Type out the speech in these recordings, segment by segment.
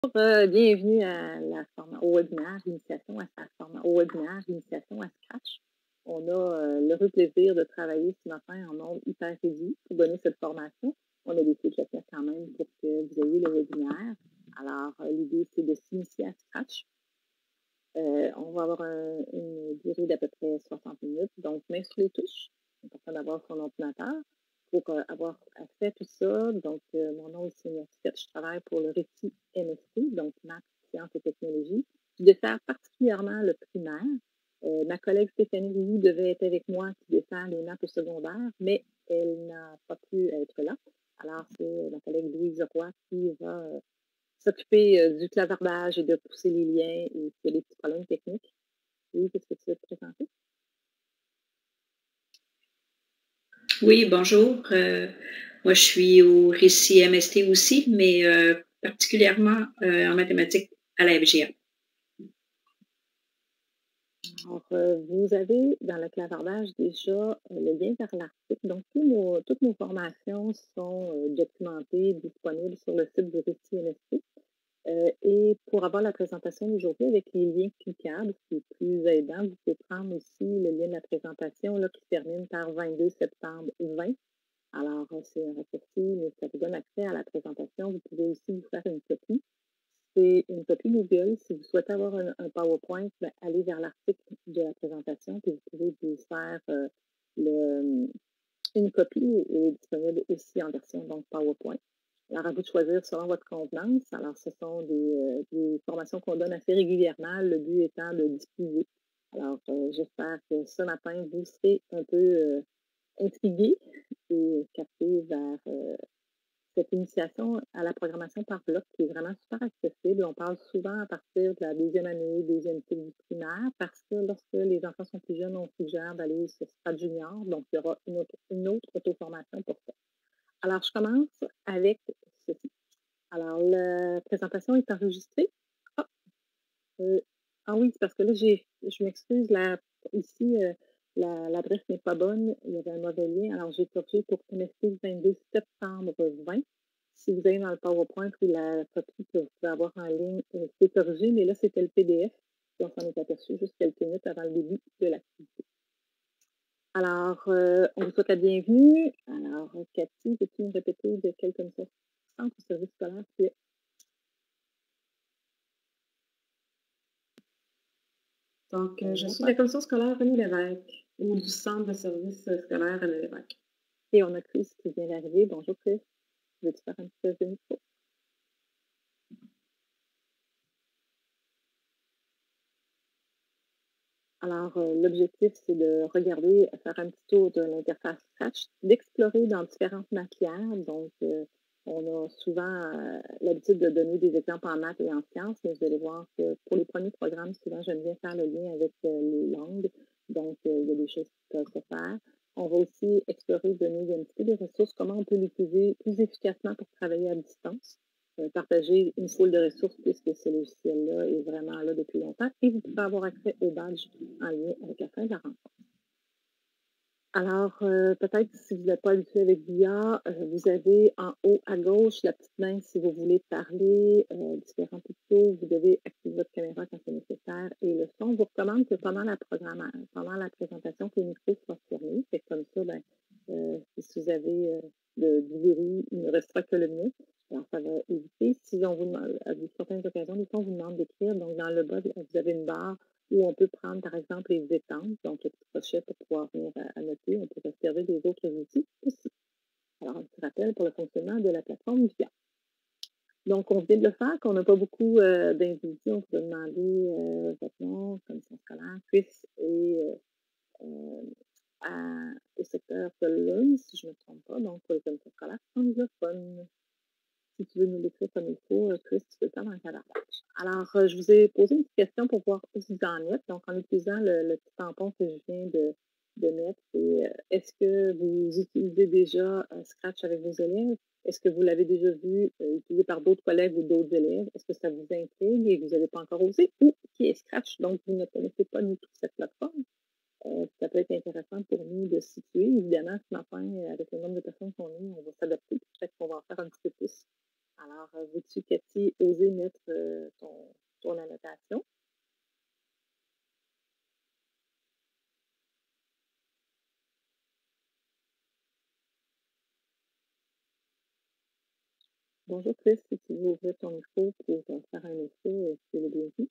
Bienvenue au webinaire Initiation à Scratch. On a l'heureux plaisir de travailler ce matin en nombre hyper réduit pour donner cette formation. On a décidé de le faire quand même pour que vous ayez le webinaire. Alors, l'idée, c'est de s'initier à Scratch. On va avoir une durée d'à peu près 60 minutes. Donc, main sur les touches. C'est important d'avoir son ordinateur pour avoir accès à tout ça. Donc, mon nom est Sonia Tissette. Je travaille pour le récit MST, donc Maths, Sciences et Technologies. Je dessert particulièrement le primaire. Ma collègue Stéphanie Rioux devait être avec moi qui dessert les maths au secondaire, mais elle n'a pas pu être là. Alors, c'est ma collègue Louise Roy qui va s'occuper du clavardage et de pousser les liens et s'il y a des petits problèmes techniques. Oui, qu'est-ce que tu veux te présenter? Oui, bonjour. Moi, je suis au récit MST aussi, mais particulièrement en mathématiques à la FGA. Alors, vous avez dans le clavardage déjà le lien vers l'article. Donc, toutes nos formations sont documentées, disponibles sur le site du récit MST. Et pour avoir la présentation d'aujourd'hui avec les liens cliquables, ce qui est plus aidant, vous pouvez prendre aussi le lien de la présentation là, qui se termine par 22 septembre 20. Alors, c'est un raccourci, mais ça vous donne accès à la présentation. Vous pouvez aussi vous faire une copie. C'est une copie Google. Si vous souhaitez avoir un PowerPoint, ben, allez vers l'article de la présentation, puis vous pouvez vous faire une copie est disponible aussi en version donc PowerPoint. Alors, à vous de choisir selon votre convenance. Alors, ce sont des formations qu'on donne assez régulièrement, le but étant de diffuser. Alors, j'espère que ce matin, vous serez un peu intrigué et capté vers cette initiation à la programmation par bloc qui est vraiment super accessible. On parle souvent à partir de la deuxième année, deuxième cycle du primaire, parce que lorsque les enfants sont plus jeunes, on suggère d'aller sur Strat Junior. Donc, il y aura une autre auto-formation pour ça. Alors, je commence avec ceci. Alors, la présentation est enregistrée. Ah, oui, c'est parce que là, je m'excuse, ici, l'adresse n'est pas bonne. Il y avait un mauvais lien. Alors, j'ai corrigé pour MST 22 septembre 20. Si vous allez dans le PowerPoint ou la copie que vous pouvez avoir en ligne, c'est corrigé, mais là, c'était le PDF. Et on s'en est aperçu juste quelques minutes avant le début de l'activité. Alors, on vous souhaite la bienvenue. Alors, Cathy, peux-tu nous répéter de quelle commission centre ou service scolaire tu es? Donc, je suis de la commission scolaire René Lévesque ou du centre de service scolaire René Lévesque. Et on a Chris qui vient d'arriver. Bonjour Chris. Veux-tu faire un petit test de micro? Alors, l'objectif, c'est de regarder, faire un petit tour de l'interface Scratch, d'explorer dans différentes matières. Donc, on a souvent l'habitude de donner des exemples en maths et en sciences, mais vous allez voir que pour les premiers programmes, souvent, j'aime bien faire le lien avec les langues. Donc, il y a des choses qui peuvent se faire. On va aussi explorer, donner un petit peu des ressources, comment on peut l'utiliser plus efficacement pour travailler à distance. Partager une foule de ressources puisque ce logiciel-là est vraiment là depuis longtemps et vous pouvez avoir accès au badge en lien avec la fin de la rencontre. Alors, peut-être si vous n'êtes pas habitué avec VIA, vous avez en haut à gauche la petite main si vous voulez parler, différents tutos, vous devez activer votre caméra quand c'est nécessaire et le son. Vous recommande que pendant la présentation, que le micro soit fermé. C'est comme ça, ben, si vous avez du bruit, il ne restera que le mien. Alors, ça va éviter. Si on vous demande, à certaines occasions, des fois, on vous demande d'écrire. Donc, dans le bas, vous avez une barre où on peut prendre, par exemple, les étampes, donc le petit crochet pour pouvoir venir à noter. On peut réserver des autres outils aussi. Alors, un petit rappel pour le fonctionnement de la plateforme VIA. Donc, on vient de le faire, qu'on n'a pas beaucoup d'individus. On peut demander votre nom, commission scolaire, Chris et au secteur de l'œil, si je ne me trompe pas, donc pour les commissions scolaires anglophones. Si tu veux nous l'écrire comme il faut, Chris, tu peux le faire dans le clavardage. Alors, je vous ai posé une petite question pour voir où vous en êtes. Donc, en utilisant le petit tampon que je viens de mettre, est-ce que vous utilisez déjà Scratch avec vos élèves? Est-ce que vous l'avez déjà vu utilisé par d'autres collègues ou d'autres élèves? Est-ce que ça vous intrigue et que vous n'avez pas encore osé? Ou qui est Scratch? Donc, vous ne connaissez pas du tout cette plateforme. Ça peut être intéressant pour nous de situer. Évidemment, ce matin, avec le nombre de personnes qu'on est, on va s'adapter. Peut-être qu'on va en faire un petit peu plus. Alors, veux-tu, Cathy, oser mettre ton annotation? Bonjour Chris, si tu veux ouvrir ton micro pour faire un essai, tu es le bienvenu.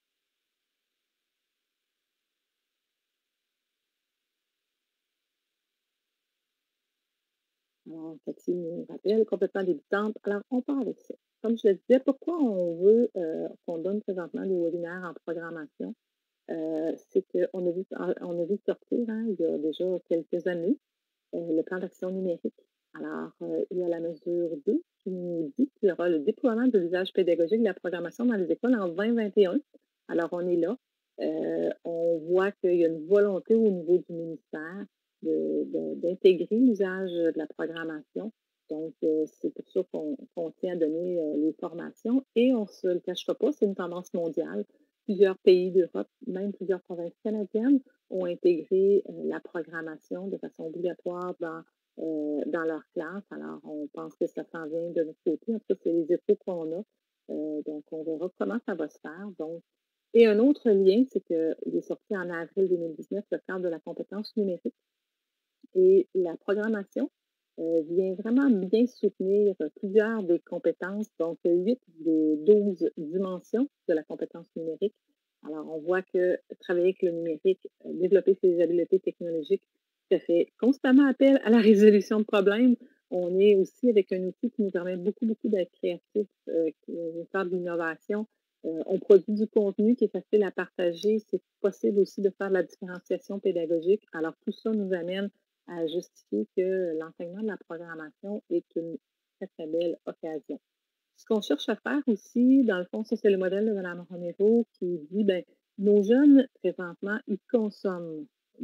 Alors, Cathy nous rappelle, complètement débutante. Alors, on part avec ça. Comme je le disais, pourquoi on veut qu'on donne présentement des webinaires en programmation? C'est qu'on a vu sortir, hein, il y a déjà quelques années, le plan d'action numérique. Alors, il y a la mesure 2 qui nous dit qu'il y aura le déploiement de l'usage pédagogique de la programmation dans les écoles en 2021. Alors, on est là. On voit qu'il y a une volonté au niveau du ministère d'intégrer l'usage de la programmation. Donc, c'est pour ça qu'on tient à donner les formations et on ne se le cachera pas, c'est une tendance mondiale. Plusieurs pays d'Europe, même plusieurs provinces canadiennes, ont intégré la programmation de façon obligatoire dans leur classe. Alors, on pense que ça s'en vient de notre côté. En tout cas, c'est les échos qu'on a. Donc, on verra comment ça va se faire. Donc, et un autre lien, c'est qu'il est sorti en avril 2019 le cadre de la compétence numérique. Et la programmation vient vraiment bien soutenir plusieurs des compétences, donc 8 des 12 dimensions de la compétence numérique. Alors, on voit que travailler avec le numérique, développer ses habiletés technologiques, ça fait constamment appel à la résolution de problèmes. On est aussi avec un outil qui nous permet beaucoup d'être créatif, de faire de l'innovation. On produit du contenu qui est facile à partager. C'est possible aussi de faire de la différenciation pédagogique. Alors, tout ça nous amène à justifier que l'enseignement de la programmation est une très, très belle occasion. Ce qu'on cherche à faire aussi, dans le fond, ça c'est le modèle de Mme Romero qui dit, ben, nos jeunes, présentement, ils consomment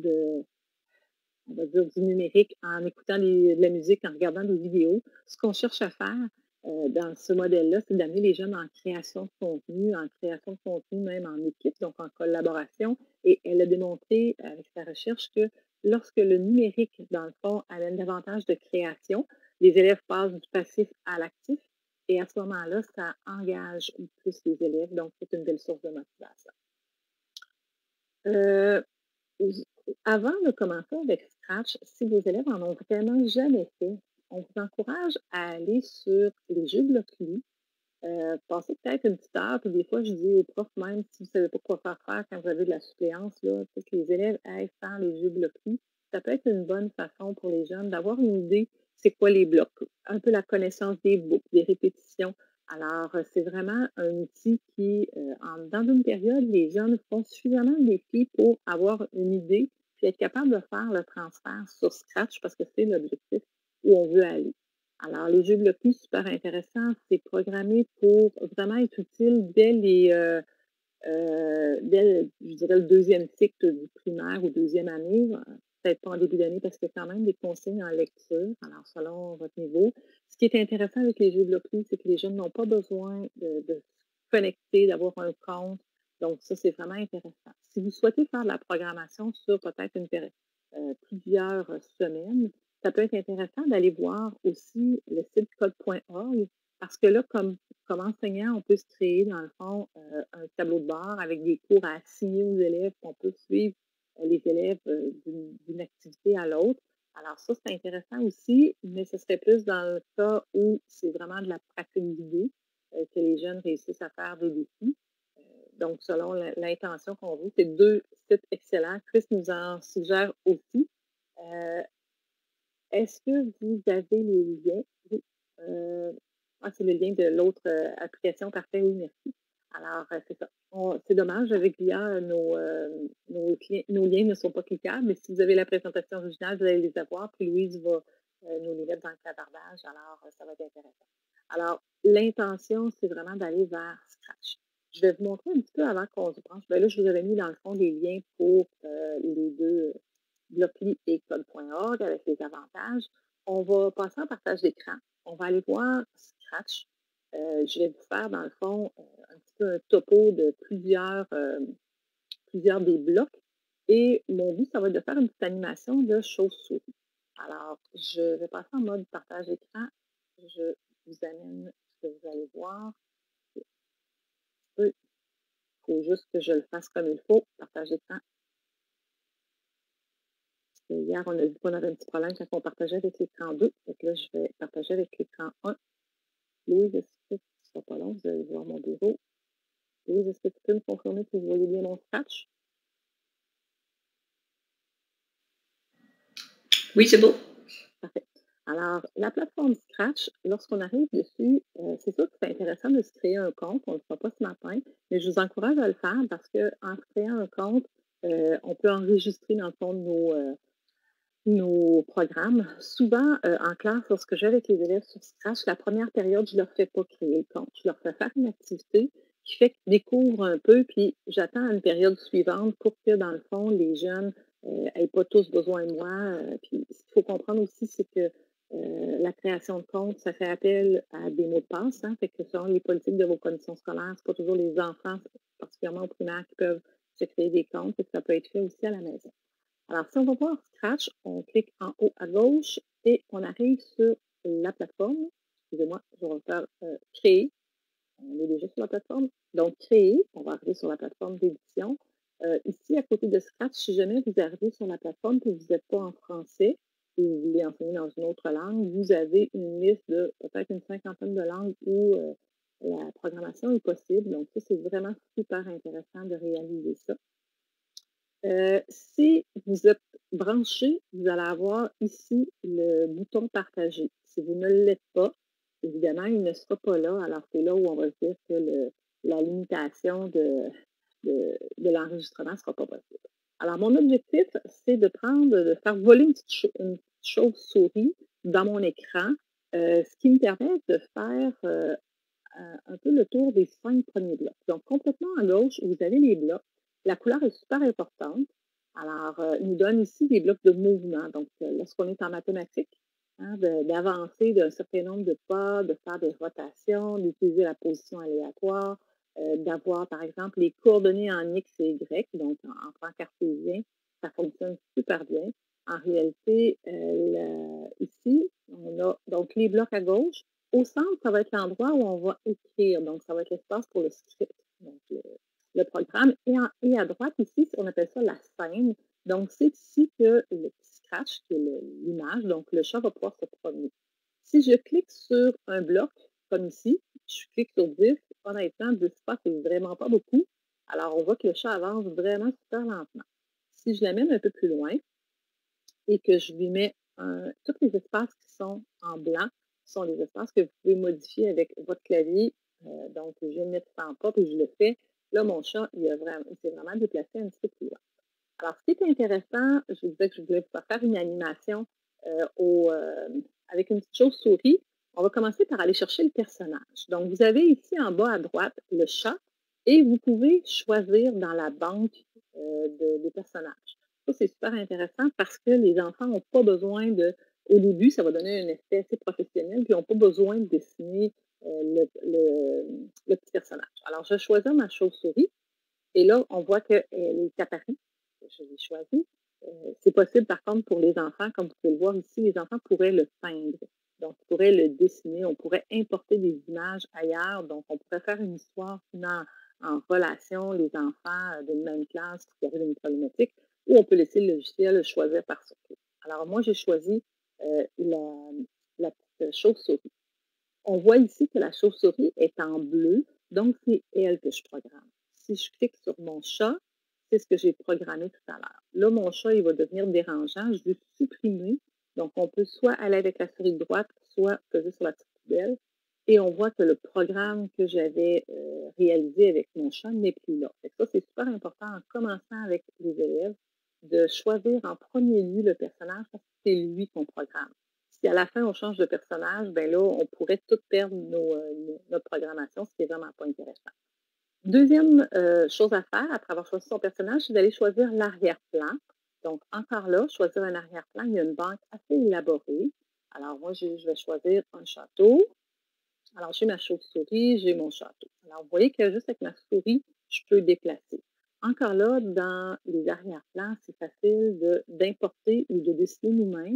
on va dire, du numérique en écoutant de la musique, en regardant des vidéos. Ce qu'on cherche à faire dans ce modèle-là, c'est d'amener les jeunes en création de contenu même en équipe, donc en collaboration. Et elle a démontré avec sa recherche que lorsque le numérique, dans le fond, amène davantage de création, les élèves passent du passif à l'actif. Et à ce moment-là, ça engage plus les élèves. Donc, c'est une belle source de motivation. Avant de commencer avec Scratch, si vos élèves en ont vraiment jamais fait, on vous encourage à aller sur les jeux Blockly, passer peut-être une petite heure, puis des fois, je dis aux profs, même si vous ne savez pas quoi faire quand vous avez de la suppléance, là, que les élèves aillent faire les jeux Blockly. Ça peut être une bonne façon pour les jeunes d'avoir une idée, c'est quoi les blocs, un peu la connaissance des boucles, des répétitions. Alors, c'est vraiment un outil qui, dans une période, les jeunes font suffisamment de défis pour avoir une idée, puis être capable de faire le transfert sur Scratch parce que c'est l'objectif où on veut aller. Alors, les jeux Blockly, super intéressant, c'est programmé pour vraiment être utile dès, je dirais, le deuxième cycle du primaire ou deuxième année, peut-être pas en début d'année parce qu'il y a quand même des consignes en lecture, alors selon votre niveau. Ce qui est intéressant avec les jeux Blockly, c'est que les jeunes n'ont pas besoin de se connecter, d'avoir un compte. Donc, ça, c'est vraiment intéressant. Si vous souhaitez faire de la programmation sur peut-être plusieurs semaines, ça peut être intéressant d'aller voir aussi le site code.org parce que là, comme enseignant, on peut se créer, dans le fond, un tableau de bord avec des cours à assigner aux élèves, qu'on peut suivre les élèves d'une activité à l'autre. Alors ça, c'est intéressant aussi, mais ce serait plus dans le cas où c'est vraiment de la pratique guidée, que les jeunes réussissent à faire des défis. Donc, selon l'intention qu'on veut, c'est deux sites excellents. Chris nous en suggère aussi. Est-ce que vous avez les liens? Oui. C'est le lien de l'autre application. Parfait, oui, merci. Alors, c'est ça. C'est dommage, avec l'IA, nos liens ne sont pas cliquables, mais si vous avez la présentation originale, vous allez les avoir, puis Louise va nous les mettre dans le clavardage, alors ça va être intéressant. Alors, l'intention, c'est vraiment d'aller vers Scratch. Je vais vous montrer un petit peu avant qu'on se branche. Là, je vous avais mis dans le fond des liens pour les deux Blockly et code.org avec les avantages. On va passer en partage d'écran. On va aller voir Scratch. Je vais vous faire, dans le fond, un petit peu un topo de plusieurs des blocs. Et mon but, ça va être de faire une petite animation de chauve-souris. Alors, je vais passer en mode partage d'écran. Je vous amène que vous allez voir. Il faut juste que je le fasse comme il faut. Partage d'écran. Hier, on a vu qu'on avait un petit problème quand on partageait avec l'écran 2. Donc là, je vais partager avec l'écran 1. Louise, est-ce que ce sera pas long? Vous allez voir mon bureau. Louise, est-ce que tu peux me confirmer que vous voyez bien mon scratch? Oui, c'est beau. Parfait. Alors, la plateforme Scratch, lorsqu'on arrive dessus, c'est sûr que c'est intéressant de se créer un compte. On ne le fera pas ce matin, mais je vous encourage à le faire parce qu'en se créant un compte, on peut enregistrer dans le fond nos programmes. Souvent, en classe, lorsque je vais avec les élèves sur Scratch, la première période, je ne leur fais pas créer le compte. Je leur fais faire une activité qui fait qu'ils découvrent un peu, puis j'attends une période suivante pour que, dans le fond, les jeunes n'aient pas tous besoin de moi. Puis, ce qu'il faut comprendre aussi, c'est que la création de compte, ça fait appel à des mots de passe. Hein, fait que selon les politiques de vos commissions scolaires, ce n'est pas toujours les enfants, particulièrement au primaire, qui peuvent se créer des comptes. Fait que ça peut être fait aussi à la maison. Alors, si on va voir Scratch, on clique en haut à gauche et on arrive sur la plateforme. Excusez-moi, je vais faire créer. On est déjà sur la plateforme. Donc, créer, on va arriver sur la plateforme d'édition. Ici, à côté de Scratch, si jamais vous arrivez sur la plateforme et que vous n'êtes pas en français et vous voulez enseigner dans une autre langue, vous avez une liste de peut-être une cinquantaine de langues où la programmation est possible. Donc, ça, c'est vraiment super intéressant de réaliser ça. Si vous êtes branché, vous allez avoir ici le bouton partager. Si vous ne l'êtes pas, évidemment, il ne sera pas là. Alors, c'est là où on va dire que la limitation de l'enregistrement ne sera pas possible. Alors, mon objectif, c'est de faire voler une petite chauve-souris dans mon écran, ce qui me permet de faire un peu le tour des 5 premiers blocs. Donc, complètement à gauche, vous avez les blocs. La couleur est super importante. Alors, il nous donne ici des blocs de mouvement. Donc, lorsqu'on est en mathématiques, hein, d'avancer d'un certain nombre de pas, de faire des rotations, d'utiliser la position aléatoire, d'avoir, par exemple, les coordonnées en X et Y, donc en plan cartésien, ça fonctionne super bien. En réalité, ici, on a donc les blocs à gauche. Au centre, ça va être l'endroit où on va écrire. Donc, ça va être l'espace pour le script, donc le programme. Et à droite, ici, on appelle ça la scène. Donc, c'est ici que le petit scratch, qui est l'image, donc le chat va pouvoir se promener. Si je clique sur un bloc, comme ici, je clique sur 10, honnêtement, 10 pas, c'est vraiment pas beaucoup. Alors, on voit que le chat avance vraiment super lentement. Si je l'amène un peu plus loin et que je lui mets tous les espaces qui sont en blanc, sont les espaces que vous pouvez modifier avec votre clavier. Donc, je viens de mettre ça en pas, puis je le fais. Là, mon chat, il s'est vraiment déplacé un petit peu plus loin. Alors, ce qui est intéressant, je vous disais que je voulais pouvoir faire une animation avec une petite chauve-souris. On va commencer par aller chercher le personnage. Donc, vous avez ici en bas à droite le chat et vous pouvez choisir dans la banque des personnages. Ça, c'est super intéressant parce que les enfants n'ont pas besoin au début, ça va donner un effet assez professionnel, puis ils n'ont pas besoin de dessiner le petit personnage. Alors, je vais choisir ma chauve-souris et là, on voit qu'elle est apparue. Je l'ai choisie. C'est possible, par contre, pour les enfants, comme vous pouvez le voir ici, les enfants pourraient le peindre. Donc, ils pourraient le dessiner. On pourrait importer des images ailleurs. Donc, on pourrait faire une histoire en relation, les enfants d'une même classe qui arrivent à une problématique, ou on peut laisser le logiciel choisir par surprise. Alors, moi, j'ai choisi la petite chauve-souris. On voit ici que la chauve-souris est en bleu, donc c'est elle que je programme. Si je clique sur mon chat, c'est ce que j'ai programmé tout à l'heure. Là, mon chat, il va devenir dérangeant. Je veux supprimer. Donc, on peut soit aller avec la souris droite, soit peser sur la petite poubelle. Et on voit que le programme que j'avais réalisé avec mon chat n'est plus là. Et ça, c'est super important en commençant avec les élèves de choisir en premier lieu le personnage parce que c'est lui qu'on programme. Si à la fin, on change de personnage, bien là, on pourrait tout perdre notre programmation, ce qui n'est vraiment pas intéressant. Deuxième chose à faire, après avoir choisi son personnage, c'est d'aller choisir l'arrière-plan. Donc, encore là, choisir un arrière-plan, il y a une banque assez élaborée. Alors, moi, je vais choisir un château. Alors, j'ai ma chauve-souris, j'ai mon château. Alors, vous voyez que juste avec ma souris, je peux déplacer. Encore là, dans les arrière-plans, c'est facile d'importer ou de dessiner nous-mêmes.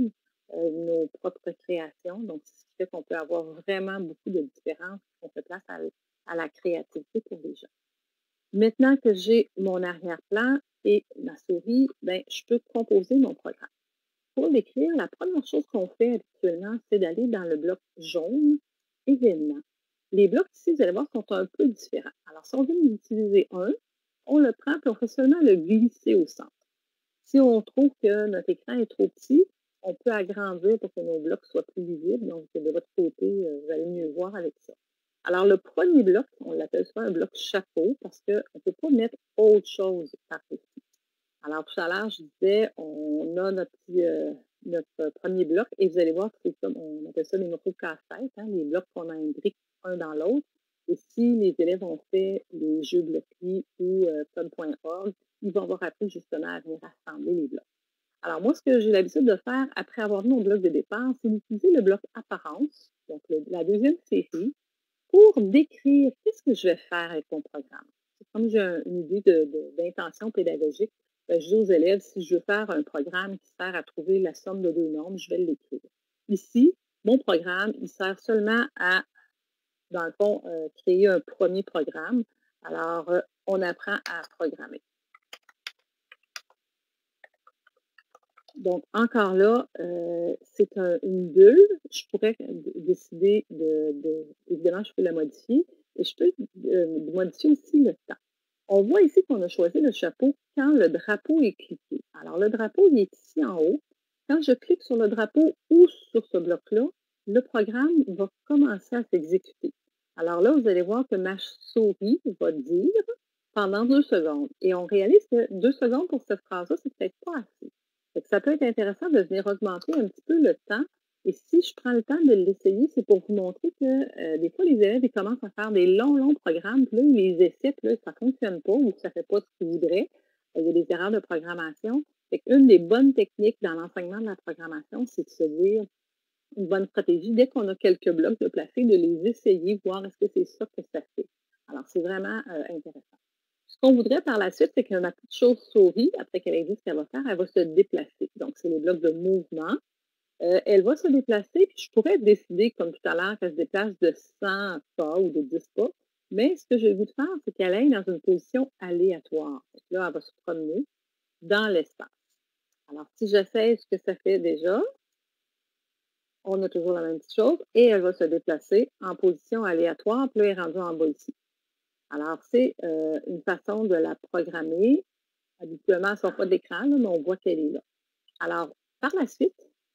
nos propres créations. Donc, ce qui fait qu'on peut avoir vraiment beaucoup de différences qui font place à la créativité pour les gens. Maintenant que j'ai mon arrière-plan et ma souris, ben, je peux composer mon programme. Pour l'écrire, la première chose qu'on fait habituellement, c'est d'aller dans le bloc jaune, événements. Les blocs ici, vous allez voir, sont un peu différents. Alors, si on veut en utiliser un, on le prend et on fait seulement le glisser au centre. Si on trouve que notre écran est trop petit, on peut agrandir pour que nos blocs soient plus visibles. Donc, de votre côté, vous allez mieux voir avec ça. Alors, le premier bloc, on l'appelle souvent un bloc chapeau parce qu'on ne peut pas mettre autre chose par-dessus. Alors, tout à l'heure, je disais, on a notre premier bloc et vous allez voir que c'est comme, on appelle ça des morceaux de casse-tête, hein, les blocs qu'on a imbriqués un dans l'autre. Et si les élèves ont fait les jeux bloqués ou code.org, ils vont avoir appris justement à venir assembler les blocs. Alors, moi, ce que j'ai l'habitude de faire après avoir vu mon bloc de départ, c'est d'utiliser le bloc apparence, donc la deuxième série, pour décrire qu'est-ce que je vais faire avec mon programme. C'est comme j'ai une idée d'intention pédagogique, je dis aux élèves, si je veux faire un programme qui sert à trouver la somme de deux nombres, je vais l'écrire. Ici, mon programme, il sert seulement à, dans le fond, créer un premier programme. Alors, on apprend à programmer. Donc, encore là, c'est une bulle. Je pourrais décider évidemment, je peux la modifier et je peux modifier aussi le temps. On voit ici qu'on a choisi le chapeau quand le drapeau est cliqué. Alors, le drapeau, il est ici en haut. Quand je clique sur le drapeau ou sur ce bloc-là, le programme va commencer à s'exécuter. Alors là, vous allez voir que ma souris va dire pendant 2 secondes. Et on réalise que 2 secondes pour cette phrase-là, c'est peut-être pas assez. Donc, ça peut être intéressant de venir augmenter un petit peu le temps. Et si je prends le temps de l'essayer, c'est pour vous montrer que des fois, les élèves ils commencent à faire des longs programmes, puis là, ils les essaient, puis là, ça ne fonctionne pas ou ça ne fait pas ce qu'ils voudraient. Il y a des erreurs de programmation. Une des bonnes techniques dans l'enseignement de la programmation, c'est de se dire une bonne stratégie, dès qu'on a quelques blocs de placer, de les essayer, voir est-ce que c'est ça que ça fait. Alors, c'est vraiment intéressant. Ce qu'on voudrait par la suite, c'est que ma petite chauve-souris, après qu'elle ait dit ce qu'elle va faire, elle va se déplacer. Donc, c'est les blocs de mouvement. Elle va se déplacer, puis je pourrais décider, comme tout à l'heure, qu'elle se déplace de 100 pas ou de 10 pas. Mais ce que j'ai voulu faire, c'est qu'elle aille dans une position aléatoire. Donc là, elle va se promener dans l'espace. Alors, si j'essaie ce que ça fait déjà, on a toujours la même petite chose, et elle va se déplacer en position aléatoire, puis là, elle est rendue en bas ici. Alors, c'est une façon de la programmer. Habituellement, elle ne sort pas d'écran, mais on voit qu'elle est là. Alors, par la suite,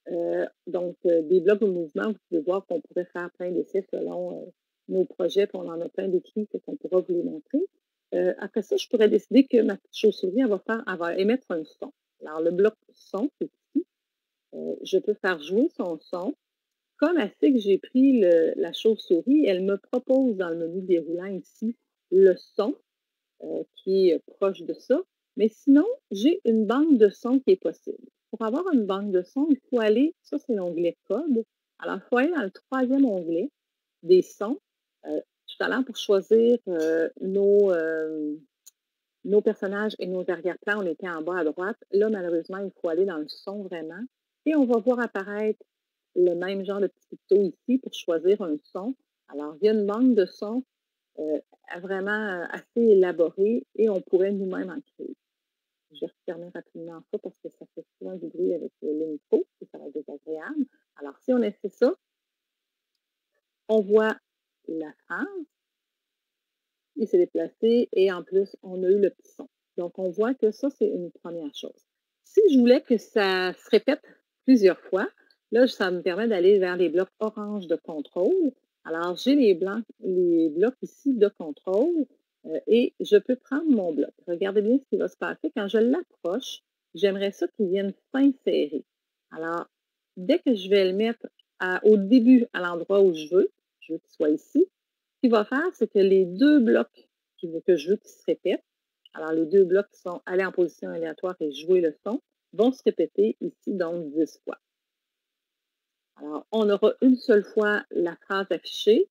des blocs de mouvement, vous pouvez voir qu'on pourrait faire plein d'essais selon nos projets, puis on en a plein d'écrits qu'on pourra vous les montrer. Après ça, je pourrais décider que ma petite chauve-souris, elle va émettre un son. Alors, le bloc son, c'est ici. Je peux faire jouer son son. Comme elle sait que j'ai pris la chauve-souris, elle me propose dans le menu déroulant ici le son qui est proche de ça. Mais sinon, j'ai une banque de sons qui est possible. Pour avoir une banque de sons, il faut aller, ça c'est l'onglet code. Alors, il faut aller dans le troisième onglet des sons. Tout à l'heure, pour choisir nos personnages et nos arrière-plans, on était en bas à droite. Là, malheureusement, il faut aller dans le son vraiment. Et on va voir apparaître le même genre de petit picto ici pour choisir un son. Alors, il y a une banque de sons vraiment assez élaborée et on pourrait nous-mêmes en créer. Je vais refermer rapidement ça parce que ça fait souvent du bruit avec le micro et ça va être désagréable. Alors, si on essaie ça, on voit la phrase, il s'est déplacé et en plus, on a eu le petit son. Donc, on voit que ça, c'est une première chose. Si je voulais que ça se répète plusieurs fois, là, ça me permet d'aller vers les blocs orange de contrôle. Alors, j'ai les blocs ici de contrôle et je peux prendre mon bloc. Regardez bien ce qui va se passer. Quand je l'approche, j'aimerais ça qu'il vienne s'insérer. Alors, dès que je vais le mettre au début, à l'endroit où je veux qu'il soit ici, ce qu'il va faire, c'est que les deux blocs que je veux qu'ils se répètent, alors les deux blocs qui sont aller en position aléatoire et jouer le son, vont se répéter ici, donc 10 fois. Alors, on aura une seule fois la phrase affichée.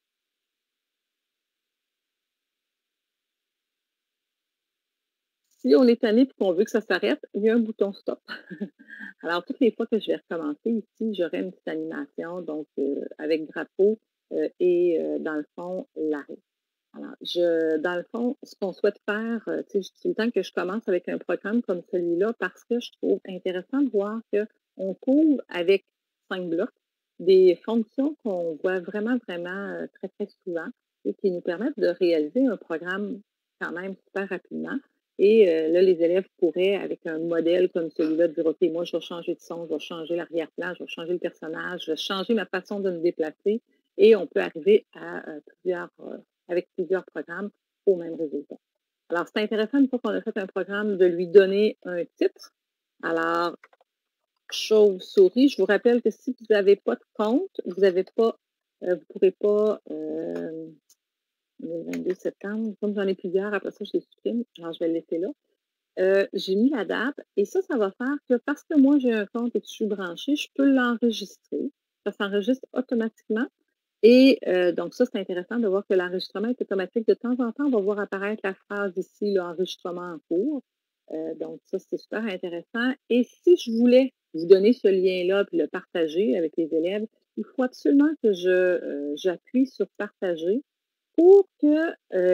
Si on est tanné et qu'on veut que ça s'arrête, il y a un bouton stop. Alors, toutes les fois que je vais recommencer ici, j'aurai une petite animation, donc avec drapeau et dans le fond, l'arrêt. Alors, dans le fond, ce qu'on souhaite faire, tu sais, je dis tout le temps que je commence avec un programme comme celui-là parce que je trouve intéressant de voir qu'on couvre avec 5 blocs des fonctions qu'on voit vraiment, vraiment très, très souvent et qui nous permettent de réaliser un programme quand même super rapidement. Et là, les élèves pourraient, avec un modèle comme celui-là, dire, OK, moi, je vais changer de son, je vais changer l'arrière-plan, je vais changer le personnage, je vais changer ma façon de me déplacer. Et on peut arriver à avec plusieurs programmes au même résultat. Alors, c'est intéressant, une fois qu'on a fait un programme, de lui donner un titre. Alors, chauve-souris, je vous rappelle que si vous n'avez pas de compte, vous n'avez pas, vous ne pourrez pas, le 22 septembre, comme j'en ai plusieurs, après ça, je les supprime. Alors, je vais le laisser là. J'ai mis la date et ça va faire que parce que moi, j'ai un compte et que je suis branchée, je peux l'enregistrer. Ça s'enregistre automatiquement. Et donc, ça, c'est intéressant de voir que l'enregistrement est automatique. De temps en temps, on va voir apparaître la phrase ici, l'enregistrement en cours. Donc, ça, c'est super intéressant. Et si je voulais vous donner ce lien-là et le partager avec les élèves, il faut absolument que j'appuie sur partager pour que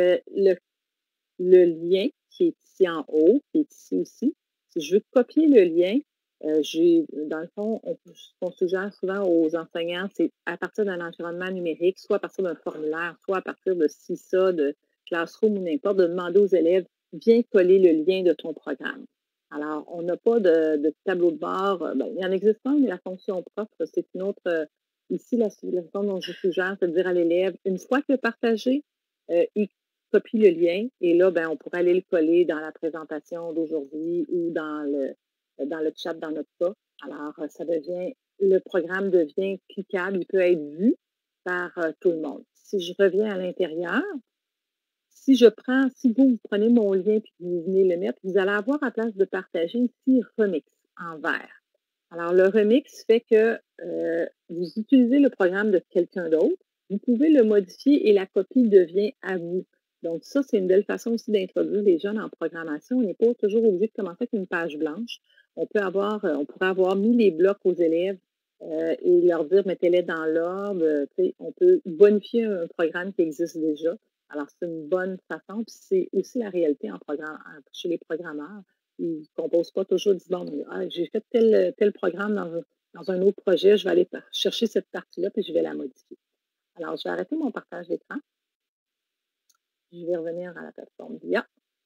le lien qui est ici en haut, qui est ici aussi, si je veux copier le lien, dans le fond, ce qu'on suggère souvent aux enseignants, c'est à partir d'un environnement numérique, soit à partir d'un formulaire, soit à partir de CISA, de Classroom ou n'importe, de demander aux élèves, viens coller le lien de ton programme. Alors, on n'a pas de tableau de bord. Il y en existe un, mais la fonction prof, c'est une autre. Ici, la façon dont je suggère, c'est de dire à l'élève, une fois que partagé, il copie le lien et là, on pourrait aller le coller dans la présentation d'aujourd'hui ou dans le chat dans notre cas. Alors, le programme devient cliquable, il peut être vu par tout le monde. Si je reviens à l'intérieur, si vous prenez mon lien et que vous venez le mettre, vous allez avoir à place de partager ici Remix en vert. Alors, le remix fait que vous utilisez le programme de quelqu'un d'autre, vous pouvez le modifier et la copie devient à vous. Donc, ça, c'est une belle façon aussi d'introduire les jeunes en programmation. On n'est pas toujours obligé de commencer avec une page blanche. On pourrait avoir mis les blocs aux élèves et leur dire, mettez-les dans l'ordre. On peut bonifier un programme qui existe déjà. Alors, c'est une bonne façon. Puis, c'est aussi la réalité chez les programmeurs. Ils ne composent pas toujours, disent, bon, j'ai fait tel programme dans un autre projet, je vais aller chercher cette partie-là, puis je vais la modifier. Alors, je vais arrêter mon partage d'écran. Je vais revenir à la plateforme d'IA.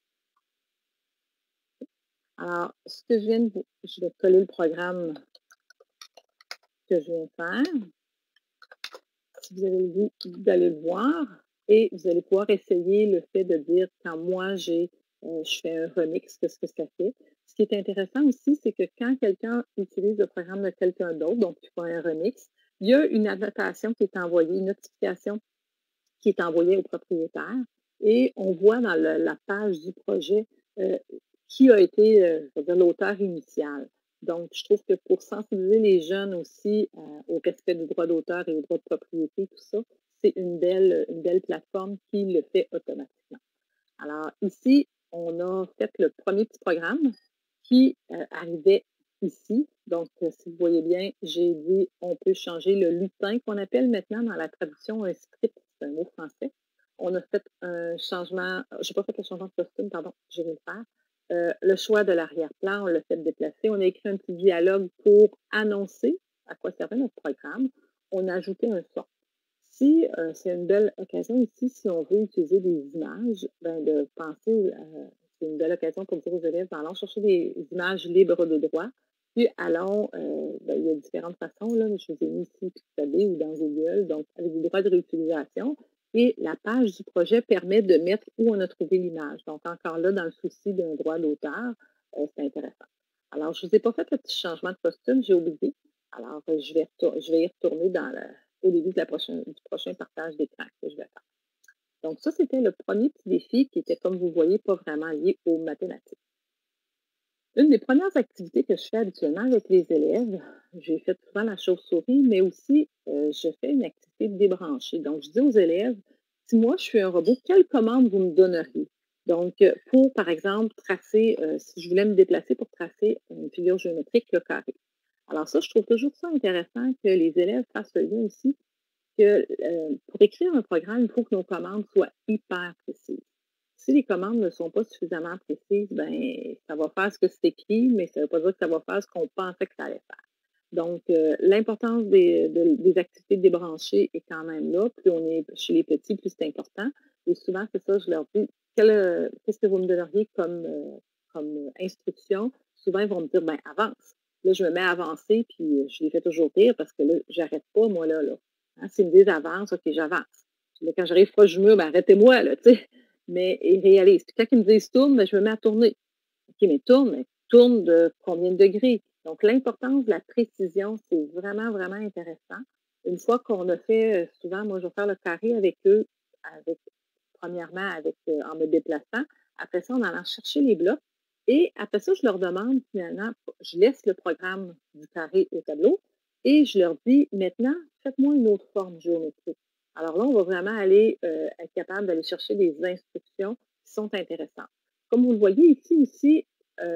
Alors, ce que je vais coller le programme que je viens de faire. Si vous avez le goût d'aller le voir, et vous allez pouvoir essayer le fait de dire quand moi je fais un remix, qu'est-ce que ça fait. Ce qui est intéressant aussi, c'est que quand quelqu'un utilise le programme de quelqu'un d'autre, donc tu fais un remix, il y a une annotation qui est envoyée, une notification qui est envoyée au propriétaire et on voit dans la page du projet qui a été, l'auteur initial. Donc, je trouve que pour sensibiliser les jeunes aussi au respect du droit d'auteur et au droit de propriété, tout ça, c'est une belle plateforme qui le fait automatiquement. Alors, ici, on a fait le premier petit programme qui arrivait ici. Donc, si vous voyez bien, j'ai dit on peut changer le lutin qu'on appelle maintenant dans la traduction un script, c'est un mot français. On a fait un changement, je n'ai pas fait le changement de costume, pardon, je vais le faire. Le choix de l'arrière-plan, on l'a fait déplacer. On a écrit un petit dialogue pour annoncer à quoi servait notre programme. On a ajouté un son. Si c'est une belle occasion ici, si on veut utiliser des images, de penser, c'est une belle occasion pour dire aux élèves, allons chercher des images libres de droit, puis allons, il y a différentes façons, là, je vous ai mis ici Pixabay ou dans Google, donc avec des droits de réutilisation, et la page du projet permet de mettre où on a trouvé l'image. Donc encore là, dans le souci d'un droit d'auteur, c'est intéressant. Alors, je ne vous ai pas fait le petit changement de costume, j'ai oublié. Alors, je vais y retourner au début du prochain partage d'écran que je vais faire. Donc, ça, c'était le premier petit défi qui était, comme vous voyez, pas vraiment lié aux mathématiques. Une des premières activités que je fais habituellement avec les élèves, j'ai fait souvent la chauve-souris, mais aussi, je fais une activité débranchée. Donc, je dis aux élèves, si moi, je suis un robot, quelle commande vous me donneriez? Donc, pour, par exemple, tracer, si je voulais me déplacer pour tracer une figure géométrique, le carré. Alors ça, je trouve toujours ça intéressant que les élèves fassent le lien aussi que pour écrire un programme, il faut que nos commandes soient hyper précises. Si les commandes ne sont pas suffisamment précises, ben ça va faire ce que c'est écrit, mais ça ne veut pas dire que ça va faire ce qu'on pensait que ça allait faire. Donc, l'importance des activités débranchées est quand même là. Plus on est chez les petits, plus c'est important. Et souvent, c'est ça, je leur dis, qu'est-ce que vous me donneriez comme instruction? Souvent, ils vont me dire, ben avance. Là, je me mets à avancer, puis je les fais toujours rire parce que là, j'arrête pas, moi, là. Hein, s'ils me disent avance, OK, j'avance. Puis là, quand j'arrive proche du mur, ben arrêtez-moi, là, tu sais. Mais ils réalisent. Puis quand ils me disent tourne, ben, je me mets à tourner. OK, mais tourne de combien de degrés? Donc, l'importance de la précision, c'est vraiment, vraiment intéressant. Une fois qu'on a fait, souvent, moi, je vais faire le carré avec eux, premièrement, en me déplaçant. Après ça, en allant chercher les blocs. Et après ça, je leur demande finalement, je laisse le programme du carré au tableau et je leur dis, maintenant, faites-moi une autre forme géométrique. Alors là, on va vraiment aller être capable d'aller chercher des instructions qui sont intéressantes. Comme vous le voyez ici aussi,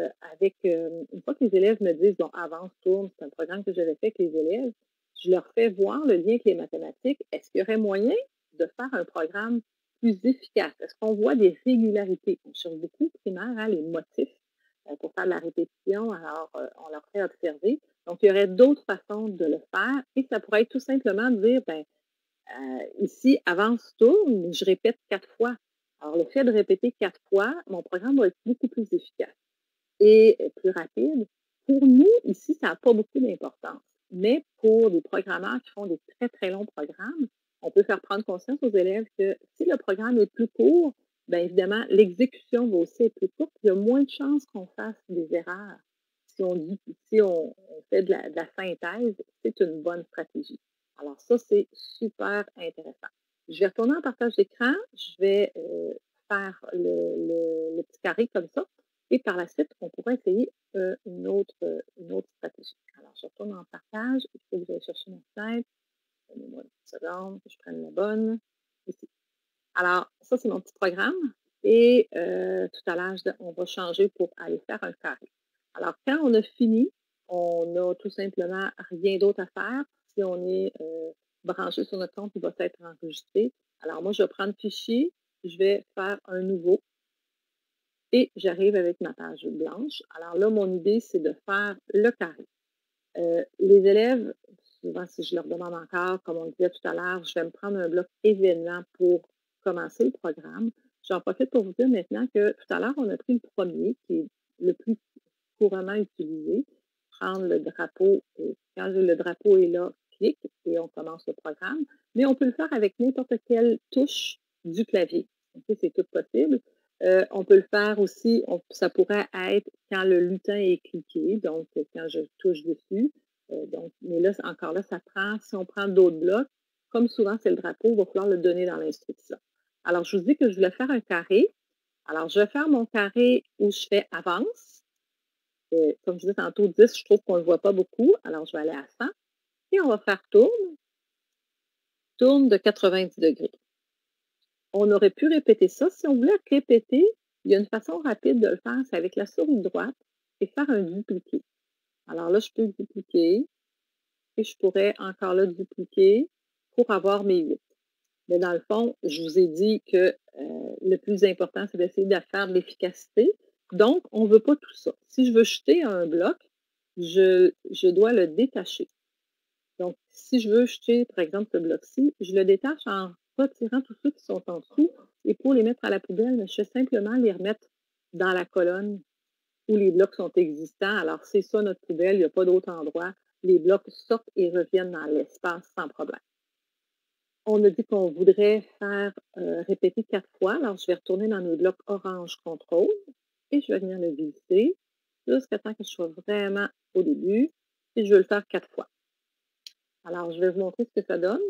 une fois que les élèves me disent, bon, avance, tourne, c'est un programme que j'avais fait avec les élèves, je leur fais voir le lien avec les mathématiques. Est-ce qu'il y aurait moyen de faire un programme plus efficace? Est-ce qu'on voit des régularités? On cherche beaucoup primaire, hein, les motifs pour faire de la répétition, alors on leur fait observer. Donc, il y aurait d'autres façons de le faire et ça pourrait être tout simplement de dire, ben, ici, avance, tourne, mais je répète 4 fois. Alors, le fait de répéter 4 fois, mon programme va être beaucoup plus efficace et plus rapide. Pour nous, ici, ça n'a pas beaucoup d'importance. Mais pour des programmeurs qui font des très, très longs programmes, on peut faire prendre conscience aux élèves que si le programme est plus court, bien évidemment, l'exécution va aussi être plus courte. Il y a moins de chances qu'on fasse des erreurs. Si on fait de la synthèse, c'est une bonne stratégie. Alors ça, c'est super intéressant. Je vais retourner en partage d'écran. Je vais faire le petit carré comme ça. Et par la suite, on pourrait essayer une autre stratégie. Alors, je retourne en partage. Il faut que j'aille chercher mon slide. Donnez-moi une petite seconde, que je prenne la bonne. Ici. Alors, ça, c'est mon petit programme. Et tout à l'heure, on va changer pour aller faire un carré. Alors, quand on a fini, on n'a tout simplement rien d'autre à faire. Si on est branché sur notre compte, il va être enregistré. Alors, moi, je vais prendre fichier. Je vais faire un nouveau. Et j'arrive avec ma page blanche. Alors là, mon idée, c'est de faire le carré. Les élèves, souvent, si je leur demande encore, comme on disait tout à l'heure, je vais me prendre un bloc événement pour commencer le programme. J'en profite pour vous dire maintenant que tout à l'heure, on a pris le premier, qui est le plus couramment utilisé. Prendre le drapeau, et quand le drapeau est là, clique et on commence le programme. Mais on peut le faire avec n'importe quelle touche du clavier. Okay, c'est tout possible. On peut le faire aussi, ça pourrait être quand le lutin est cliqué, donc quand je touche dessus. Mais là, encore là, si on prend d'autres blocs, comme souvent c'est le drapeau, il va falloir le donner dans l'instruction. Alors, je vous dis que je voulais faire un carré. Alors, je vais faire mon carré où je fais avance. Comme je disais tantôt, 10, je trouve qu'on ne le voit pas beaucoup. Alors, je vais aller à 100. Et on va faire tourne. Tourne de 90 degrés. On aurait pu répéter ça. Si on voulait répéter, il y a une façon rapide de le faire, c'est avec la souris droite et faire un dupliqué. Alors là, je peux dupliquer et je pourrais encore là dupliquer pour avoir mes 8. Mais dans le fond, je vous ai dit que le plus important, c'est d'essayer de faire de l'efficacité. Donc, on ne veut pas tout ça. Si je veux jeter un bloc, je dois le détacher. Donc, si je veux jeter, par exemple, ce bloc-ci, je le détache en retirant tous ceux qui sont en dessous. Et pour les mettre à la poubelle, je vais simplement les remettre dans la colonne où les blocs sont existants. Alors, c'est ça notre poubelle, il n'y a pas d'autre endroit. Les blocs sortent et reviennent dans l'espace sans problème. On a dit qu'on voudrait faire répéter 4 fois. Alors, je vais retourner dans mes blocs orange contrôle et je vais venir le glisser jusqu'à temps que je sois vraiment au début. Et je vais le faire 4 fois. Alors, je vais vous montrer ce que ça donne.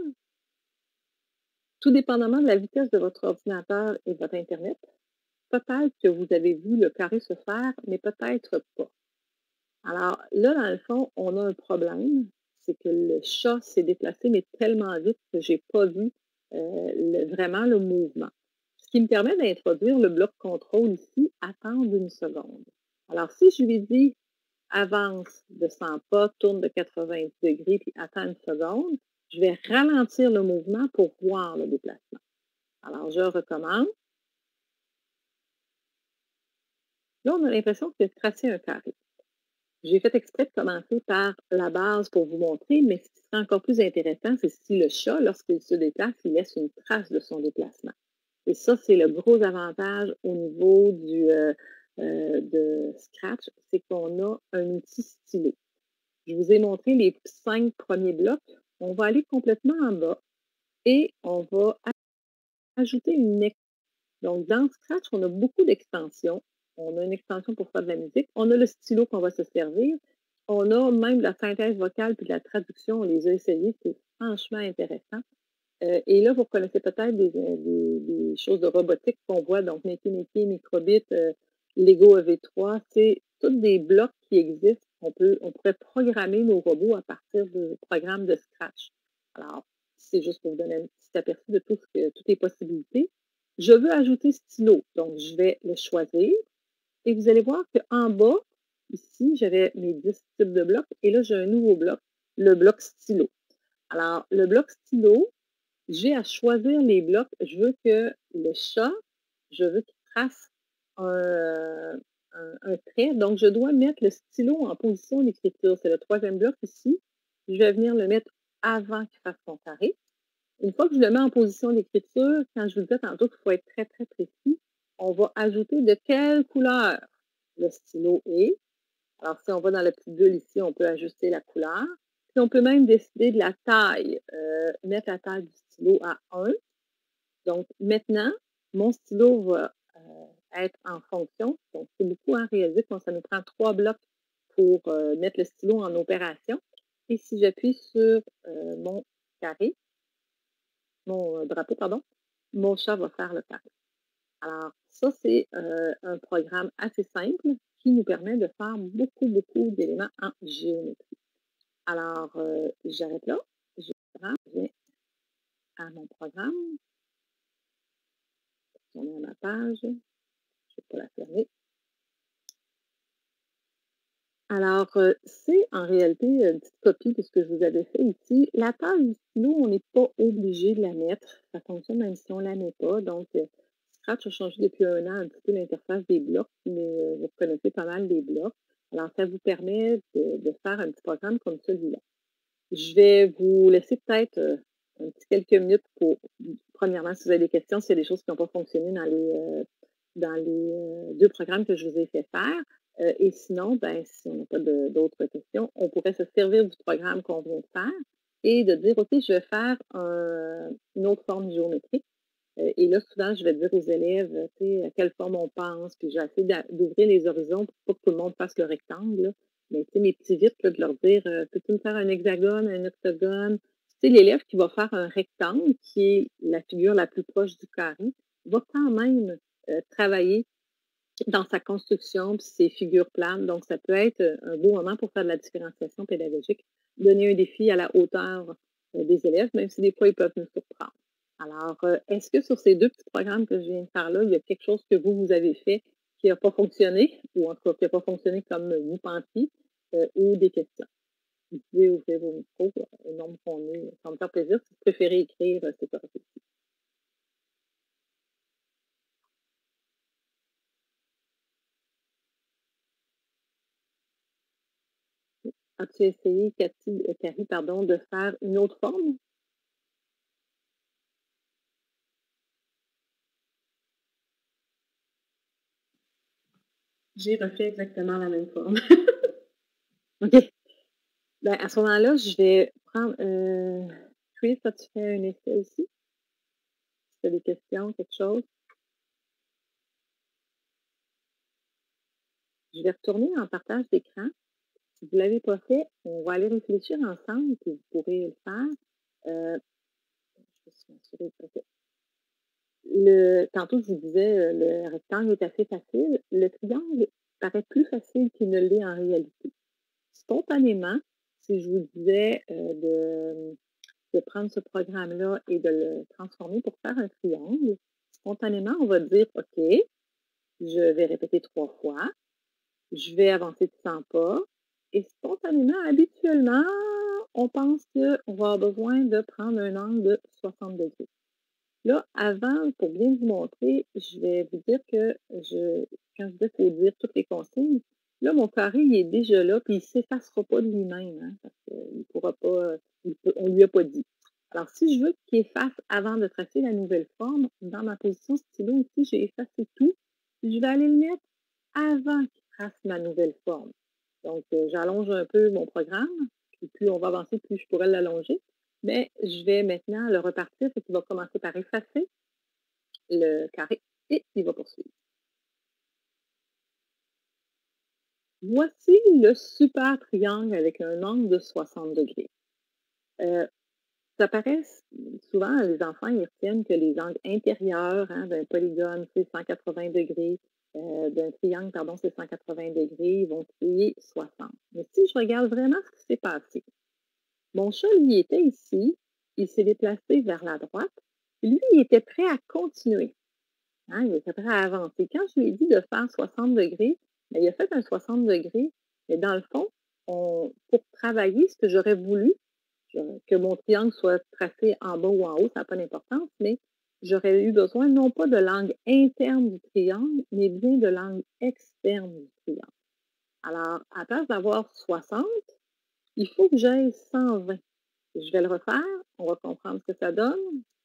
Tout dépendamment de la vitesse de votre ordinateur et de votre Internet, peut-être que vous avez vu le carré se faire, mais peut-être pas. Alors là, dans le fond, on a un problème, c'est que le chat s'est déplacé, mais tellement vite que je n'ai pas vu vraiment le mouvement. qui me permet d'introduire le bloc contrôle ici, attendre une seconde. Alors, si je lui dis avance de 100 pas, tourne de 90 degrés, puis attends une seconde, je vais ralentir le mouvement pour voir le déplacement. Alors, je recommence. Là, on a l'impression que j'ai tracé un carré. J'ai fait exprès de commencer par la base pour vous montrer, mais ce qui serait encore plus intéressant, c'est si le chat, lorsqu'il se déplace, il laisse une trace de son déplacement. Et ça, c'est le gros avantage au niveau de Scratch, c'est qu'on a un outil stylo. Je vous ai montré les 5 premiers blocs. On va aller complètement en bas et on va ajouter une extension. Donc, dans Scratch, on a beaucoup d'extensions. On a une extension pour faire de la musique. On a le stylo qu'on va se servir. On a même la synthèse vocale puis de la traduction. On les a essayés. C'est franchement intéressant. Et là, vous reconnaissez peut-être des choses de robotique qu'on voit. Donc, Métier, Microbit, Lego EV3. C'est tous des blocs qui existent. On pourrait programmer nos robots à partir du programme de Scratch. Alors, c'est juste pour vous donner un petit aperçu de toutes les possibilités. Je veux ajouter stylo, donc je vais le choisir. Et vous allez voir qu'en bas, ici, j'avais mes 10 types de blocs. Et là, j'ai un nouveau bloc, le bloc stylo. Alors, le bloc stylo, j'ai à choisir les blocs. Je veux que le chat, je veux qu'il trace un trait. Donc, je dois mettre le stylo en position d'écriture. C'est le 3e bloc ici. Je vais venir le mettre avant qu'il fasse son carré. Une fois que je le mets en position d'écriture, quand je vous disais tantôt qu'il faut être très, très précis, on va ajouter de quelle couleur le stylo est. Alors, si on va dans la petite bulle ici, on peut ajuster la couleur. Puis, on peut même décider de la taille, mettre la taille du stylo à 1. Donc, maintenant, mon stylo va être en fonction. Donc, c'est beaucoup à réaliser. Donc, ça nous prend 3 blocs pour mettre le stylo en opération. Et si j'appuie sur mon carré, mon drapeau, pardon, mon chat va faire le carré. Alors, ça, c'est un programme assez simple qui nous permet de faire beaucoup, beaucoup d'éléments en géométrie. Alors, j'arrête là. Je viens à mon programme. Je tourne à ma page. Je ne vais pas la fermer. Alors, c'est en réalité une petite copie de ce que je vous avais fait ici. La taille du stylo, on n'est pas obligé de la mettre. Ça fonctionne même si on ne la met pas. Donc, Scratch a changé depuis 1 an un petit peu l'interface des blocs, mais vous reconnaissez pas mal les blocs. Alors, ça vous permet de faire un petit programme comme celui-là. Je vais vous laisser peut-être un petit quelques minutes pour, premièrement, si vous avez des questions, s'il y a des choses qui n'ont pas fonctionné dans les 2 programmes que je vous ai fait faire. Et sinon, ben, si on n'a pas d'autres questions, on pourrait se servir du programme qu'on vient de faire et de dire, OK, je vais faire une autre forme géométrique. Et là, souvent, je vais dire aux élèves, tu sais, à quelle forme on pense, puis j'ai essayé d'ouvrir les horizons pour pas que tout le monde fasse le rectangle, là. Mais tu sais, mes petits vites, là, de leur dire, peux-tu me faire un hexagone, un octogone? Tu sais, l'élève qui va faire un rectangle, qui est la figure la plus proche du carré, va quand même travailler dans sa construction puis ses figures planes. Donc, ça peut être un beau moment pour faire de la différenciation pédagogique, donner un défi à la hauteur des élèves, même si des fois, ils peuvent nous surprendre. Alors, est-ce que sur ces 2 petits programmes que je viens de faire là, il y a quelque chose que vous avez fait qui n'a pas fonctionné, ou en tout cas qui n'a pas fonctionné comme vous pensiez, ou des questions? Vous pouvez ouvrir vos micros au nombre qu'on est. Ça me fait plaisir. Si vous préférez écrire, c'est correct aussi. As-tu essayé, Carrie, pardon, de faire une autre forme? J'ai refait exactement la même forme. OK. Ben, à ce moment-là, je vais prendre. Chris, as-tu fait un essai aussi? Si tu as des questions, quelque chose? Je vais retourner en partage d'écran. Si vous ne l'avez pas fait, on va aller réfléchir ensemble, puis vous pourrez le faire. Je suis assurée. Tantôt, je vous disais, le rectangle est assez facile. Le triangle paraît plus facile qu'il ne l'est en réalité. Spontanément, si je vous disais de prendre ce programme-là et de le transformer pour faire un triangle, spontanément, on va dire, OK, je vais répéter 3 fois, je vais avancer de 100 pas, et spontanément, habituellement, on pense qu'on va avoir besoin de prendre un angle de 60 degrés. Là, avant, pour bien vous montrer, je vais vous dire que quand je dis qu'il faut dire toutes les consignes, là, mon carré, il est déjà là, puis il ne s'effacera pas de lui-même, hein, parce qu'il ne pourra pas, on ne lui a pas dit. Alors, si je veux qu'il efface avant de tracer la nouvelle forme, dans ma position stylo ici, j'ai effacé tout. Je vais aller le mettre avant qu'il trace ma nouvelle forme. Donc, j'allonge un peu mon programme, et plus on va avancer, plus je pourrais l'allonger. Mais je vais maintenant le repartir, c'est qu'il va commencer par effacer le carré et il va poursuivre. Voici le super triangle avec un angle de 60 degrés. Ça paraît souvent, les enfants, ils retiennent que les angles intérieurs d'un polygone, c'est 180 degrés, d'un triangle, pardon, c'est 180 degrés, ils vont créer 60. Mais si je regarde vraiment ce qui s'est passé, mon chat, lui, était ici, il s'est déplacé vers la droite, lui, il était prêt à continuer. Hein, il était prêt à avancer. Quand je lui ai dit de faire 60 degrés, bien, il a fait un 60 degrés, mais dans le fond, pour travailler ce que j'aurais voulu, que mon triangle soit tracé en bas ou en haut, ça n'a pas d'importance, mais j'aurais eu besoin non pas de l'angle interne du triangle, mais bien de l'angle externe du triangle. Alors, à place d'avoir 60, il faut que j'aille 120. Je vais le refaire, on va comprendre ce que ça donne.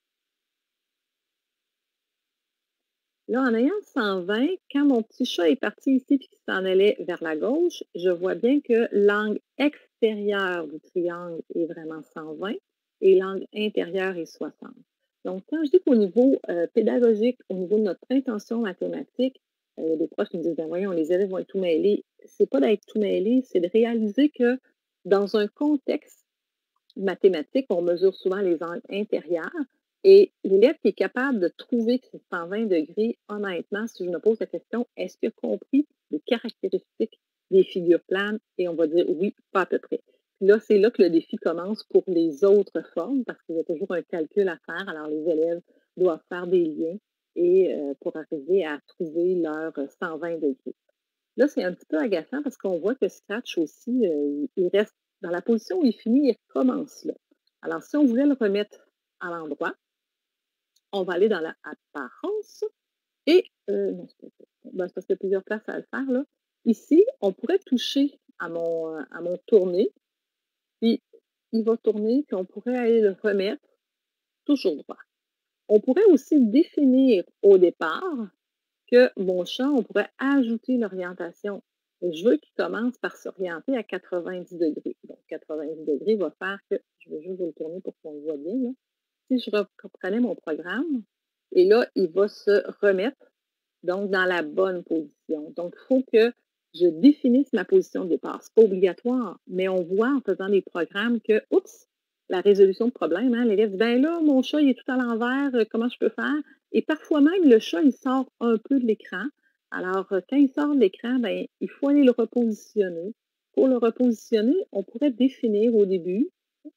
Là, en ayant 120, quand mon petit chat est parti ici et qu'il s'en allait vers la gauche, je vois bien que l'angle extérieur du triangle est vraiment 120 et l'angle intérieur est 60. Donc, quand je dis qu'au niveau pédagogique, au niveau de notre intention mathématique, les profs me disent, ben voyons, les élèves vont être tout mêlés. C'est pas d'être tout mêlé, c'est de réaliser que dans un contexte mathématique, on mesure souvent les angles intérieurs. Et l'élève qui est capable de trouver que c'est 120 degrés, honnêtement, si je me pose la question, est-ce qu'il a compris les caractéristiques des figures planes? Et on va dire oui, pas à peu près. Puis là, c'est là que le défi commence pour les autres formes, parce qu'il y a toujours un calcul à faire. Alors, les élèves doivent faire des liens et pour arriver à trouver leur 120 degrés. Là, c'est un petit peu agaçant parce qu'on voit que Scratch aussi, il reste dans la position où il finit, il recommence là. Alors, si on voulait le remettre à l'endroit, on va aller dans la apparence et non, c'est parce qu'il y a plusieurs places à le faire là. Ici, on pourrait toucher à mon tourner, puis il va tourner, puis on pourrait aller le remettre toujours droit. On pourrait aussi définir au départ que mon champ, on pourrait ajouter l'orientation. Je veux qu'il commence par s'orienter à 90 degrés. Donc, 90 degrés va faire que, je vais juste vous le tourner pour qu'on le voit bien, là. Si je reprenais mon programme, et là, il va se remettre donc dans la bonne position. Donc, il faut que je définisse ma position de départ. Ce n'est pas obligatoire, mais on voit en faisant des programmes que, oups, la résolution de problème, hein, l'élève dit, ben là, mon chat, il est tout à l'envers, comment je peux faire? Et parfois même, le chat, il sort un peu de l'écran. Alors, quand il sort de l'écran, ben, il faut aller le repositionner. Pour le repositionner, on pourrait définir au début,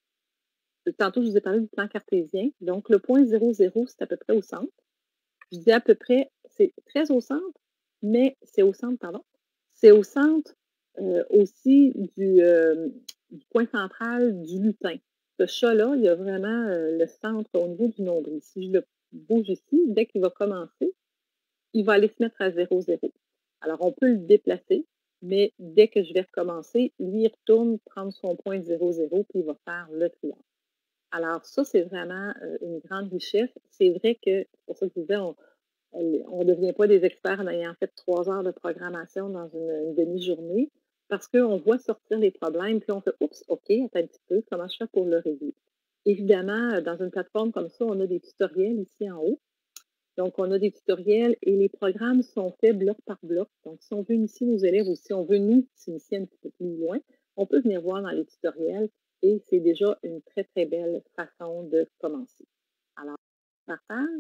tantôt je vous ai parlé du plan cartésien, donc le point 0, 0, c'est à peu près au centre. Je dis à peu près, c'est très au centre, mais c'est au centre, pardon. C'est au centre aussi du point central du lutin. Ce chat-là, il y a vraiment le centre au niveau du nombril. Si je le bouge ici, dès qu'il va commencer, il va aller se mettre à 0, 0. Alors, on peut le déplacer, mais dès que je vais recommencer, lui, il retourne prendre son point 0, 0, puis il va faire le triangle. Alors, ça, c'est vraiment une grande richesse. C'est vrai que, c'est pour ça que je disais, on ne devient pas des experts en ayant fait 3 heures de programmation dans une demi-journée parce qu'on voit sortir les problèmes, puis on fait oups, OK, attends un petit peu, comment je fais pour le régler? Évidemment, dans une plateforme comme ça, on a des tutoriels ici en haut. Donc, on a des tutoriels et les programmes sont faits bloc par bloc. Donc, si on veut initier nos élèves ou si on veut nous s'initier un petit peu plus loin, on peut venir voir dans les tutoriels et c'est déjà une très, très belle façon de commencer. Alors, partage.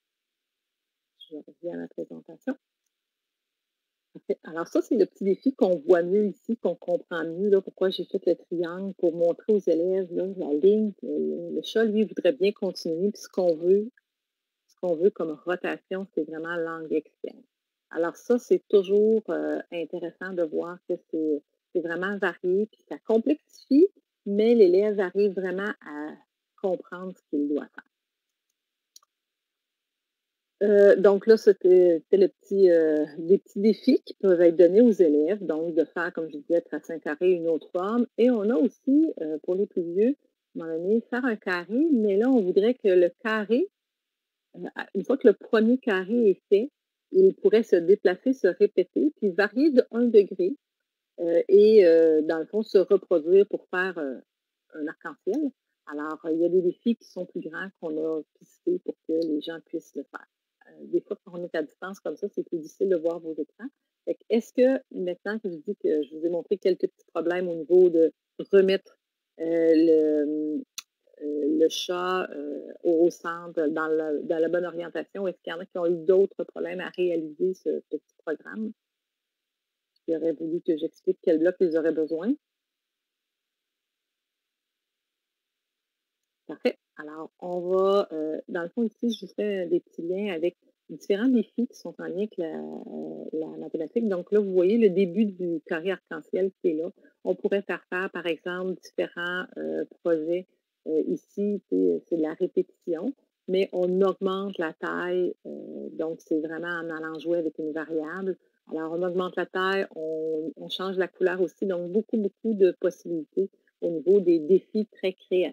Je reviens à la présentation. Alors ça, c'est le petit défi qu'on voit mieux ici, qu'on comprend mieux, là, pourquoi j'ai fait le triangle, pour montrer aux élèves là, la ligne. Le chat, lui, voudrait bien continuer. Puis ce qu'on veut qu'on veut comme rotation, c'est vraiment langue externe. Alors ça, c'est toujours intéressant de voir que c'est vraiment varié, puis ça complexifie, mais l'élève arrive vraiment à comprendre ce qu'il doit faire. Donc là, c'était les petits défis qui peuvent être donnés aux élèves, donc de faire, comme je disais, tracer un carré, une autre forme. Et on a aussi, pour les plus vieux, à un moment donné, faire un carré, mais là, on voudrait que le carré, une fois que le premier carré est fait, il pourrait se déplacer, se répéter, puis varier de 1 degré et dans le fond, se reproduire pour faire un arc-en-ciel. Alors, il y a des défis qui sont plus grands qu'on a pistés pour que les gens puissent le faire. Des fois, quand on est à distance comme ça, c'est plus difficile de voir vos écrans. Est-ce que, maintenant que je dis que je vous ai montré quelques petits problèmes au niveau de remettre le chat au centre, dans la bonne orientation, est-ce qu'il y en a qui ont eu d'autres problèmes à réaliser ce petit programme? Qui auraient voulu que j'explique quel bloc ils auraient besoin? Parfait. Alors, on va, dans le fond, ici, je vous fais des petits liens avec différents défis qui sont en lien avec la mathématique. Donc là, vous voyez le début du carré arc-en-ciel qui est là. On pourrait faire, par exemple, différents projets. Ici, c'est de la répétition, mais on augmente la taille. Donc, c'est vraiment en allant jouer avec une variable. Alors, on augmente la taille, on change la couleur aussi. Donc, beaucoup, beaucoup de possibilités au niveau des défis très créatifs.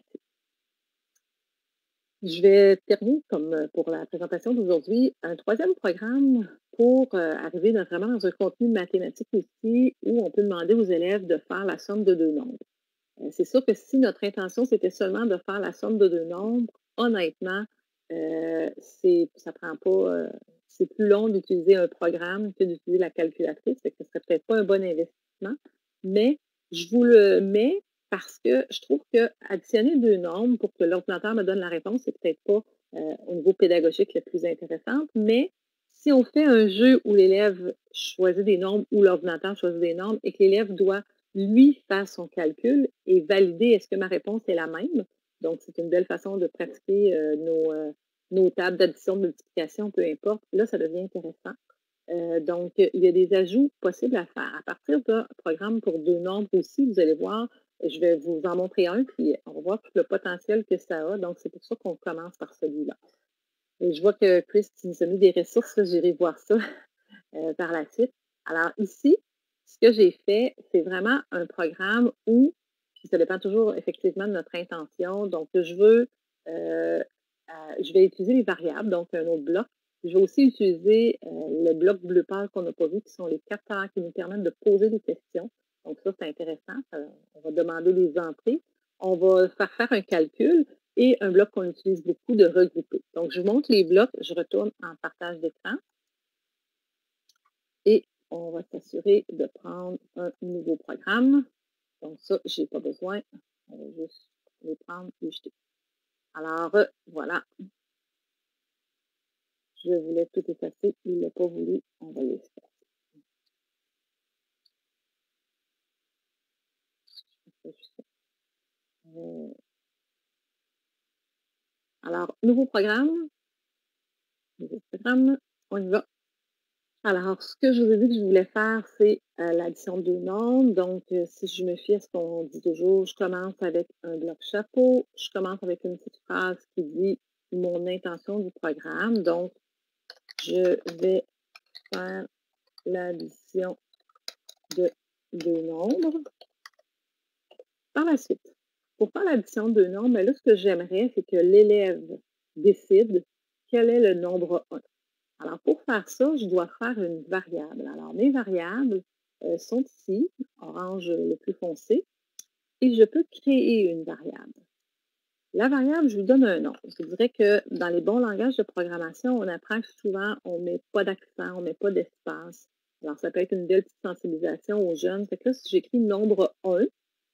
Je vais terminer, comme pour la présentation d'aujourd'hui, un troisième programme pour arriver vraiment dans un contenu mathématique aussi, où on peut demander aux élèves de faire la somme de 2 nombres. C'est sûr que si notre intention, c'était seulement de faire la somme de 2 nombres, honnêtement, ça prend pas, c'est plus long d'utiliser un programme que d'utiliser la calculatrice, fait que ce serait peut-être pas un bon investissement, mais je vous le mets parce que je trouve que additionner 2 nombres pour que l'ordinateur me donne la réponse, c'est peut-être pas au niveau pédagogique le plus intéressant, mais si on fait un jeu où l'élève choisit des nombres ou l'ordinateur choisit des nombres et que l'élève doit, lui, faire son calcul et valider est-ce que ma réponse est la même. Donc, c'est une belle façon de pratiquer nos tables d'addition, de multiplication, peu importe. Là, ça devient intéressant. Donc, il y a des ajouts possibles à faire. À partir d'un programme pour 2 nombres aussi, vous allez voir, je vais vous en montrer un, puis on va voir tout le potentiel que ça a. Donc, c'est pour ça qu'on commence par celui-là. Et je vois que Chris nous a mis des ressources, j'irai voir ça par la suite. Alors, ici, ce que j'ai fait, c'est vraiment un programme où, puis ça dépend toujours effectivement de notre intention. Donc, je vais utiliser les variables, donc un autre bloc. Je vais aussi utiliser le bloc bleu pâle qu'on n'a pas vu, qui sont les capteurs qui nous permettent de poser des questions. Donc, ça, c'est intéressant. On va demander des entrées. On va faire un calcul et un bloc qu'on utilise beaucoup de regrouper. Donc, je vous montre les blocs. Je retourne en partage d'écran. Et on va s'assurer de prendre un nouveau programme. Donc ça, je n'ai pas besoin. On va juste les prendre et jeter. Alors, voilà. Je voulais tout effacer. Il n'a pas voulu. On va l'effacer. Alors, nouveau programme. On y va. Alors, ce que je vous ai dit que je voulais faire, c'est l'addition de 2 nombres. Donc, si je me fie à ce qu'on dit toujours, je commence avec un bloc chapeau. Je commence avec une petite phrase qui dit mon intention du programme. Donc, je vais faire l'addition de 2 nombres. Par la suite, pour faire l'addition de 2 nombres, ben là, ce que j'aimerais, c'est que l'élève décide quel est le nombre 1. Alors, pour faire ça, je dois faire une variable. Alors, mes variables sont ici, orange le plus foncé, et je peux créer une variable. La variable, je lui donne un nom. Je dirais que dans les bons langages de programmation, on apprend que souvent, on ne met pas d'accent, on ne met pas d'espace. Alors, ça peut être une belle petite sensibilisation aux jeunes. Fait que là, si j'écris nombre 1,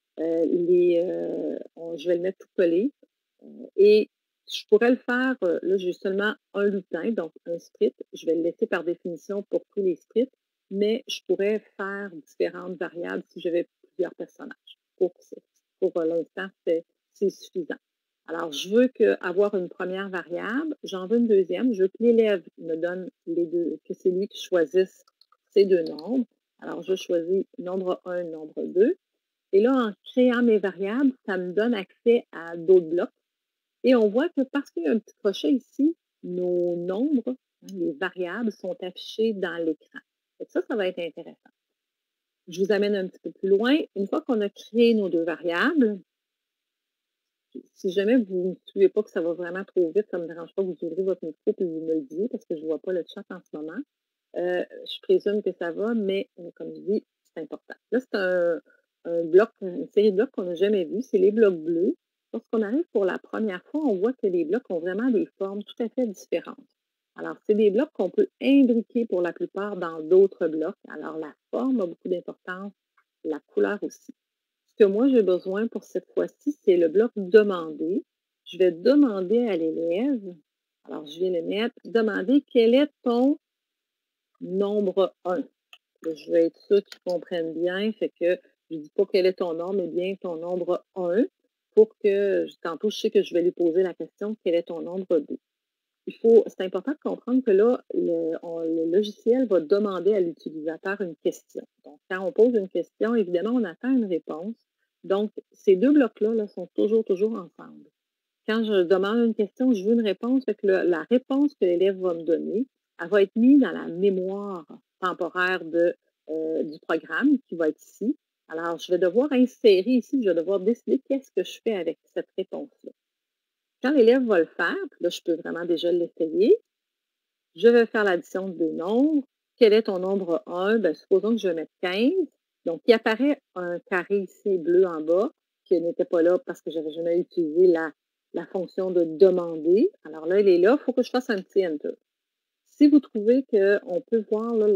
je vais le mettre tout collé. Et je pourrais le faire, là, j'ai seulement un lutin, donc un split. Je vais le laisser par définition pour tous les splits, mais je pourrais faire différentes variables si j'avais plusieurs personnages. Pour l'instant, c'est suffisant. Alors, je veux avoir une première variable, j'en veux une deuxième, je veux que l'élève me donne les deux, que c'est lui qui choisisse ces deux nombres. Alors, je choisis nombre 1, nombre 2. Et là, en créant mes variables, ça me donne accès à d'autres blocs. Et on voit que parce qu'il y a un petit crochet ici, nos nombres, les variables, sont affichées dans l'écran. Ça va être intéressant. Je vous amène un petit peu plus loin. Une fois qu'on a créé nos deux variables, si jamais vous ne suivez pas que ça va vraiment trop vite, ça ne me dérange pas que vous ouvrez votre micro et vous me le disiez parce que je ne vois pas le chat en ce moment. Je présume que ça va, mais comme je dis, c'est important. Là, c'est un bloc, une série de blocs qu'on n'a jamais vu. C'est les blocs bleus. Lorsqu'on arrive pour la première fois, on voit que les blocs ont vraiment des formes tout à fait différentes. Alors, c'est des blocs qu'on peut imbriquer pour la plupart dans d'autres blocs. Alors, la forme a beaucoup d'importance, la couleur aussi. Ce que moi, j'ai besoin pour cette fois-ci, c'est le bloc demander. Je vais demander à l'élève, alors je viens le mettre, demander quel est ton nombre 1. Là, je veux être sûr qu'ils comprennent bien, fait que je ne dis pas quel est ton nombre, mais bien ton nombre 1 pour que, tantôt, je sais que je vais lui poser la question, quel est ton nombre 2. C'est important de comprendre que là, le logiciel va demander à l'utilisateur une question. Donc, quand on pose une question, évidemment, on attend une réponse. Donc, ces deux blocs-là là, sont toujours ensemble. Quand je demande une question, je veux une réponse, fait que la réponse que l'élève va me donner, elle va être mise dans la mémoire temporaire du programme qui va être ici. Alors, je vais devoir insérer ici, je vais devoir décider qu'est-ce que je fais avec cette réponse-là. Quand l'élève va le faire, puis là, je peux vraiment déjà l'essayer, je vais faire l'addition de deux nombres. Quel est ton nombre 1? Bien, supposons que je vais mettre 15. Donc, il apparaît un carré ici bleu en bas qui n'était pas là parce que je n'avais jamais utilisé la fonction de demander. Alors là, il est là. Il faut que je fasse un petit Enter. Si vous trouvez qu'on peut voir là,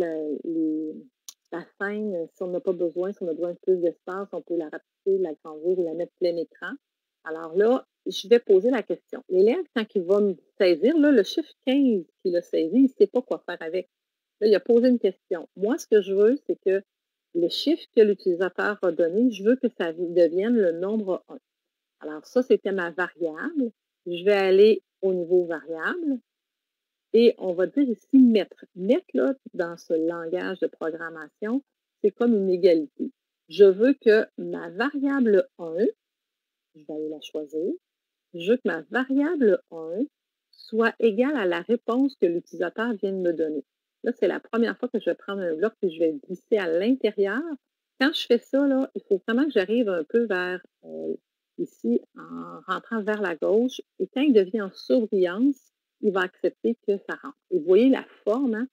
la scène, si on n'a pas besoin, si on a besoin de plus d'espace, on peut la rapetisser, la grandir ou la mettre plein écran. Alors là, je vais poser la question. L'élève, quand il va me saisir, là, le chiffre 15 qu'il a saisi, il ne sait pas quoi faire avec. Là, il a posé une question. Moi, ce que je veux, c'est que le chiffre que l'utilisateur a donné, je veux que ça devienne le nombre 1. Alors ça, c'était ma variable. Je vais aller au niveau variable. Et on va dire ici mettre. Mettre, là, dans ce langage de programmation, c'est comme une égalité. Je veux que ma variable 1, je vais aller la choisir, je veux que ma variable 1 soit égale à la réponse que l'utilisateur vient de me donner. Là, c'est la première fois que je vais prendre un bloc et je vais glisser à l'intérieur. Quand je fais ça, là, il faut vraiment que j'arrive un peu vers ici, en rentrant vers la gauche. Et quand il devient en surbrillance, il va accepter que ça rentre. Et vous voyez la forme, hein?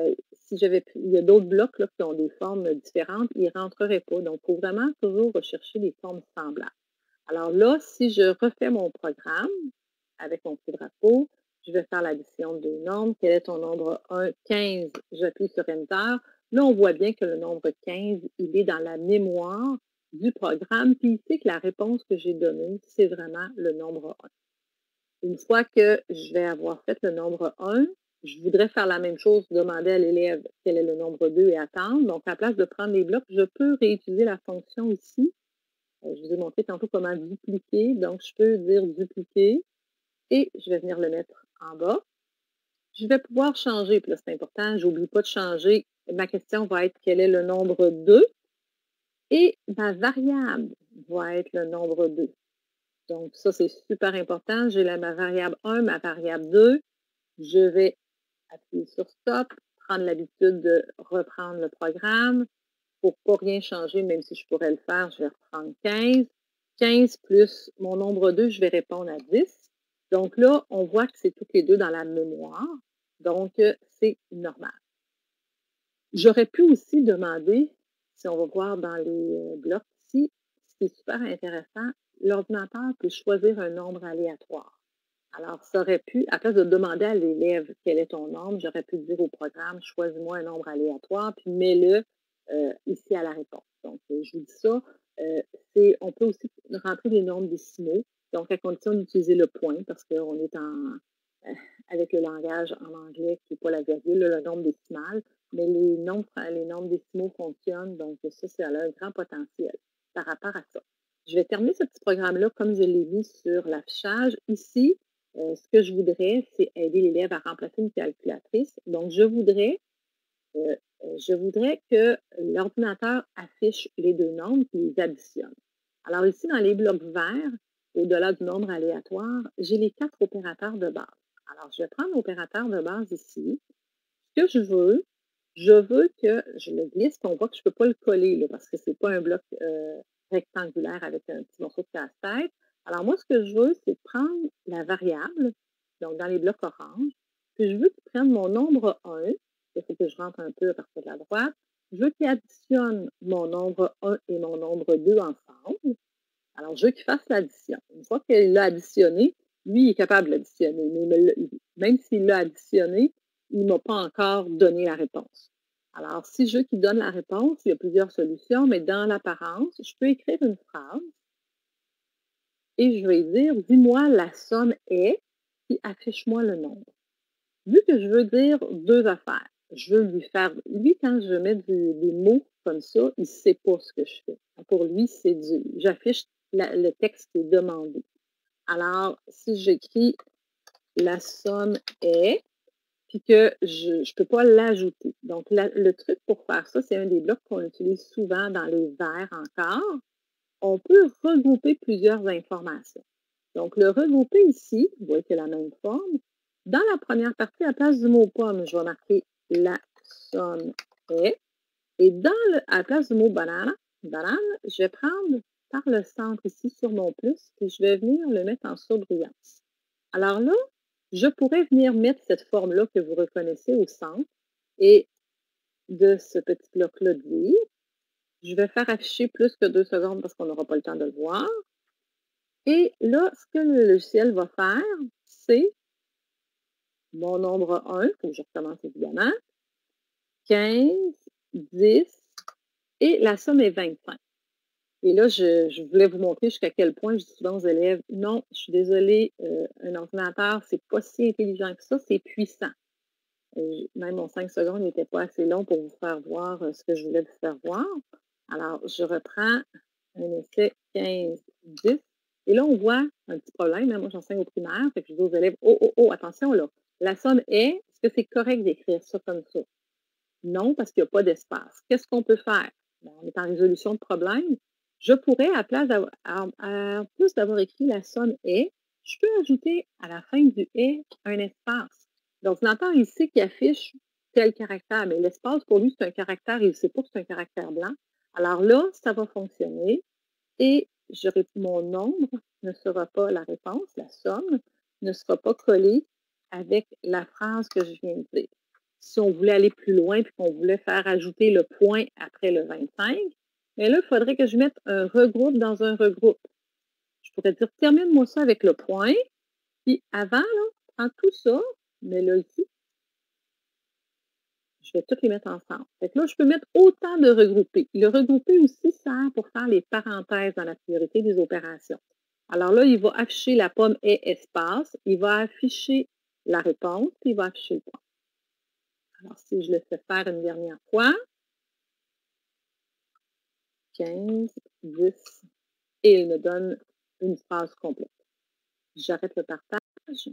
Il y a d'autres blocs là, qui ont des formes différentes, ils ne rentreraient pas. Donc, il faut vraiment toujours rechercher des formes semblables. Alors là, si je refais mon programme avec mon petit drapeau, je vais faire l'addition de deux nombres. Quel est ton nombre 1? 15. J'appuie sur Enter. Là, on voit bien que le nombre 15, il est dans la mémoire du programme, puis il sait que la réponse que j'ai donnée, c'est vraiment le nombre 1. Une fois que je vais avoir fait le nombre 1, je voudrais faire la même chose, demander à l'élève quel est le nombre 2 et attendre. Donc, à la place de prendre les blocs, je peux réutiliser la fonction ici. Je vous ai montré tantôt comment dupliquer. Donc, je peux dire dupliquer et je vais venir le mettre en bas. Je vais pouvoir changer, puis là, c'est important, je n'oublie pas de changer. Ma question va être quel est le nombre 2 et ma variable va être le nombre 2. Donc, ça, c'est super important. J'ai ma variable 1, ma variable 2. Je vais appuyer sur Stop, prendre l'habitude de reprendre le programme. Pour ne pas rien changer, même si je pourrais le faire, je vais reprendre 15. 15 plus mon nombre 2, je vais répondre à 10. Donc là, on voit que c'est toutes les deux dans la mémoire. Donc, c'est normal. J'aurais pu aussi demander, si on va voir dans les blocs ici, ce qui est super intéressant, l'ordinateur peut choisir un nombre aléatoire. Alors, ça aurait pu, à place de demander à l'élève quel est ton nombre, j'aurais pu dire au programme, choisis-moi un nombre aléatoire, puis mets-le ici à la réponse. Donc, je vous dis ça, on peut aussi rentrer des nombres décimaux, donc à condition d'utiliser le point, parce qu'on est avec le langage en anglais qui n'est pas la virgule, le nombre décimal, mais les nombres décimaux fonctionnent, donc ça, c'est un grand potentiel par rapport à ça. Je vais terminer ce petit programme-là comme je l'ai mis sur l'affichage. Ici, ce que je voudrais, c'est aider l'élève à remplacer une calculatrice. Donc, je voudrais que l'ordinateur affiche les deux nombres et les additionne. Alors ici, dans les blocs verts, au-delà du nombre aléatoire, j'ai les 4 opérateurs de base. Alors, je vais prendre l'opérateur de base ici. Ce que je veux que je le glisse, qu'on voit que je ne peux pas le coller là, parce que ce n'est pas un bloc rectangulaire avec un petit morceau de casse-tête. Alors, moi, ce que je veux, c'est prendre la variable, donc dans les blocs orange, puis je veux qu'il prenne mon nombre 1, il faut que je rentre un peu à partir de la droite, je veux qu'il additionne mon nombre 1 et mon nombre 2 ensemble. Alors, je veux qu'il fasse l'addition. Une fois qu'il l'a additionné, lui, il est capable de l'additionner, mais même s'il l'a additionné, il ne m'a pas encore donné la réponse. Alors, si je veux qu'il donne la réponse, il y a plusieurs solutions, mais dans l'apparence, je peux écrire une phrase et je vais dire « Dis-moi la somme est » puis affiche-moi le nombre. Vu que je veux dire 2 affaires, je veux lui faire... Lui, quand je mets des mots comme ça, il ne sait pas ce que je fais. Pour lui, c'est j'affiche le texte qui est demandé. Alors, si j'écris « La somme est », puis que je ne peux pas l'ajouter. Donc, le truc pour faire ça, c'est un des blocs qu'on utilise souvent dans les vers encore. On peut regrouper plusieurs informations. Donc, le regrouper ici, vous voyez qu'il a la même forme. Dans la première partie, à la place du mot pomme, je vais marquer la somme est. Et à la place du mot banane, je vais prendre par le centre ici sur mon plus, et je vais venir le mettre en surbrillance. Alors là, je pourrais venir mettre cette forme-là que vous reconnaissez au centre et de ce petit bloc-là dire. Je vais faire afficher plus que 2 secondes parce qu'on n'aura pas le temps de le voir. Et là, ce que le logiciel va faire, c'est mon nombre 1, il faut que je recommence évidemment, 15, 10, et la somme est 25. Et là, je voulais vous montrer jusqu'à quel point je dis souvent aux élèves, non, je suis désolée, un ordinateur, c'est pas si intelligent que ça, c'est puissant. Même mon 5 secondes n'était pas assez long pour vous faire voir ce que je voulais vous faire voir. Alors, je reprends un essai 15, 10. Et là, on voit un petit problème. Moi, j'enseigne au primaire, fait que je dis aux élèves, oh, attention là, la somme est ce que c'est correct d'écrire ça comme ça? Non, parce qu'il n'y a pas d'espace. Qu'est-ce qu'on peut faire? Bien, on est en résolution de problème. Je pourrais, en plus d'avoir écrit la somme est, je peux ajouter à la fin du est un espace. L'ordinateur, il sait qu'il affiche tel caractère, mais l'espace, pour lui, c'est un caractère, il ne sait pas que c'est un caractère blanc. Alors là, ça va fonctionner et mon nombre ne sera pas la réponse, la somme ne sera pas collée avec la phrase que je viens de dire. Si on voulait aller plus loin et qu'on voulait faire ajouter le point après le 25, mais là, il faudrait que je mette un regroupe dans un regroupe. Je pourrais dire, termine-moi ça avec le point, puis avant, là, prends tout ça, mets-le ici. Je vais toutes les mettre ensemble. Fait que là, je peux mettre autant de regroupés. Le regroupé aussi sert pour faire les parenthèses dans la priorité des opérations. Alors là, il va afficher la pomme est espace, il va afficher la réponse, puis il va afficher le point. Alors, si je le fais faire une dernière fois, 15, 10, et il me donne une phrase complète. J'arrête le partage.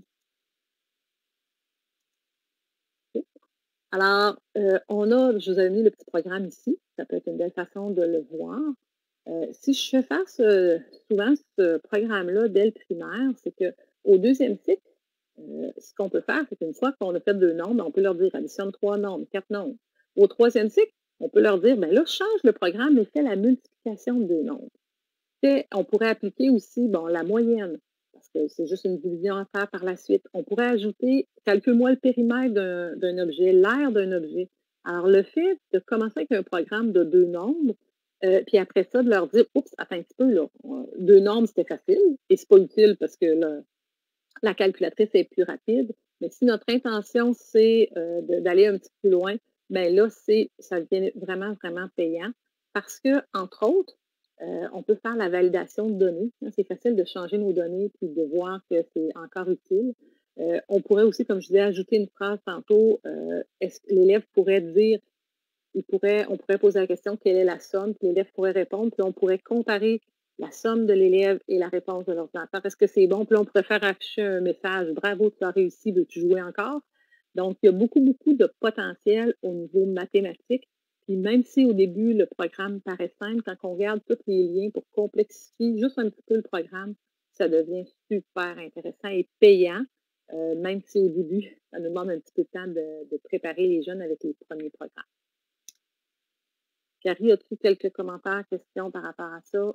Okay. Alors, je vous ai mis le petit programme ici. Ça peut être une belle façon de le voir. Si je fais faire souvent ce programme-là dès le primaire, c'est qu'au 2e cycle, ce qu'on peut faire, c'est qu'une fois qu'on a fait 2 nombres, on peut leur dire additionne 3 nombres, 4 nombres. Au 3e cycle, on peut leur dire, bien là, change le programme et fais la multiplication de 2 nombres. On pourrait appliquer aussi, la moyenne, parce que c'est juste une division à faire par la suite. On pourrait ajouter, calcule-moi le périmètre d'un objet, l'aire d'un objet. Alors, le fait de commencer avec un programme de 2 nombres, puis après ça, de leur dire, oups, attends un petit peu, là, 2 nombres, c'était facile, et c'est pas utile parce que la calculatrice est plus rapide. Mais si notre intention, c'est d'aller un petit peu plus loin, bien là, ça devient vraiment, vraiment payant. Parce que, entre autres, on peut faire la validation de données. C'est facile de changer nos données puis de voir que c'est encore utile. On pourrait aussi, comme je disais, ajouter une phrase tantôt. Est-ce que l'élève pourrait dire, on pourrait poser la question quelle est la somme, puis l'élève pourrait répondre, puis on pourrait comparer la somme de l'élève et la réponse de l'ordinateur. Est-ce que c'est bon? Puis là, on pourrait faire afficher un message. Bravo, tu as réussi, veux-tu jouer encore? Donc, il y a beaucoup, beaucoup de potentiel au niveau mathématique. Puis même si au début, le programme paraît simple, quand on regarde tous les liens pour complexifier juste un petit peu le programme, ça devient super intéressant et payant, même si au début, ça nous demande un petit peu de temps de préparer les jeunes avec les premiers programmes. Carrie, as-tu quelques commentaires, questions par rapport à ça?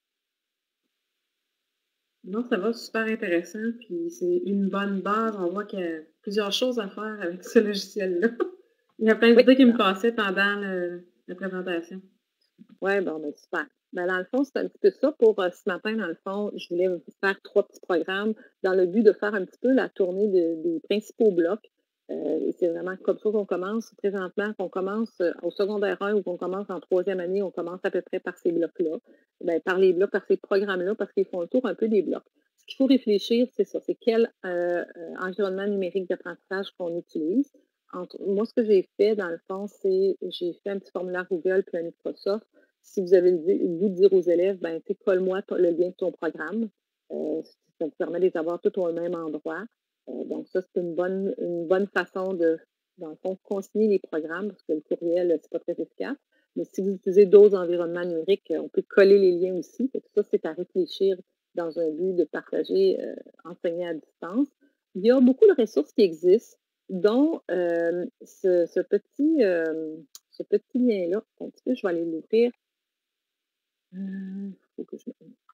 Non, ça va super intéressant, puis c'est une bonne base. On voit qu'il y a plusieurs choses à faire avec ce logiciel-là. Il y a plein d'idées qui me passaient pendant la présentation. Oui, bon, ben super. Ben, dans le fond, c'est un petit peu ça pour ce matin. Dans le fond, je voulais vous faire 3 petits programmes dans le but de faire un petit peu la tournée des principaux blocs. Et c'est vraiment comme ça qu'on commence présentement, qu'on commence au secondaire 1 ou qu'on commence en 3e année, on commence à peu près par ces blocs-là. Ben, par les blocs, par ces programmes-là, parce qu'ils font le tour un peu des blocs. Ce qu'il faut réfléchir, c'est ça, c'est quel environnement numérique d'apprentissage qu'on utilise. Moi, ce que j'ai fait, dans le fond, c'est j'ai fait un petit formulaire Google puis un Microsoft. Si vous avez le goût de dire aux élèves, ben, colle-moi le lien de ton programme. Ça vous permet de les avoir tous au même endroit. Donc, ça, c'est une bonne façon de, dans le fond, consigner les programmes, parce que le courriel, c'est pas très efficace. Mais si vous utilisez d'autres environnements numériques, on peut coller les liens aussi. Ça, c'est à réfléchir dans un but de partager, enseigner à distance. Il y a beaucoup de ressources qui existent, dont ce petit lien-là. Un petit peu, je vais aller l'ouvrir. Faut que je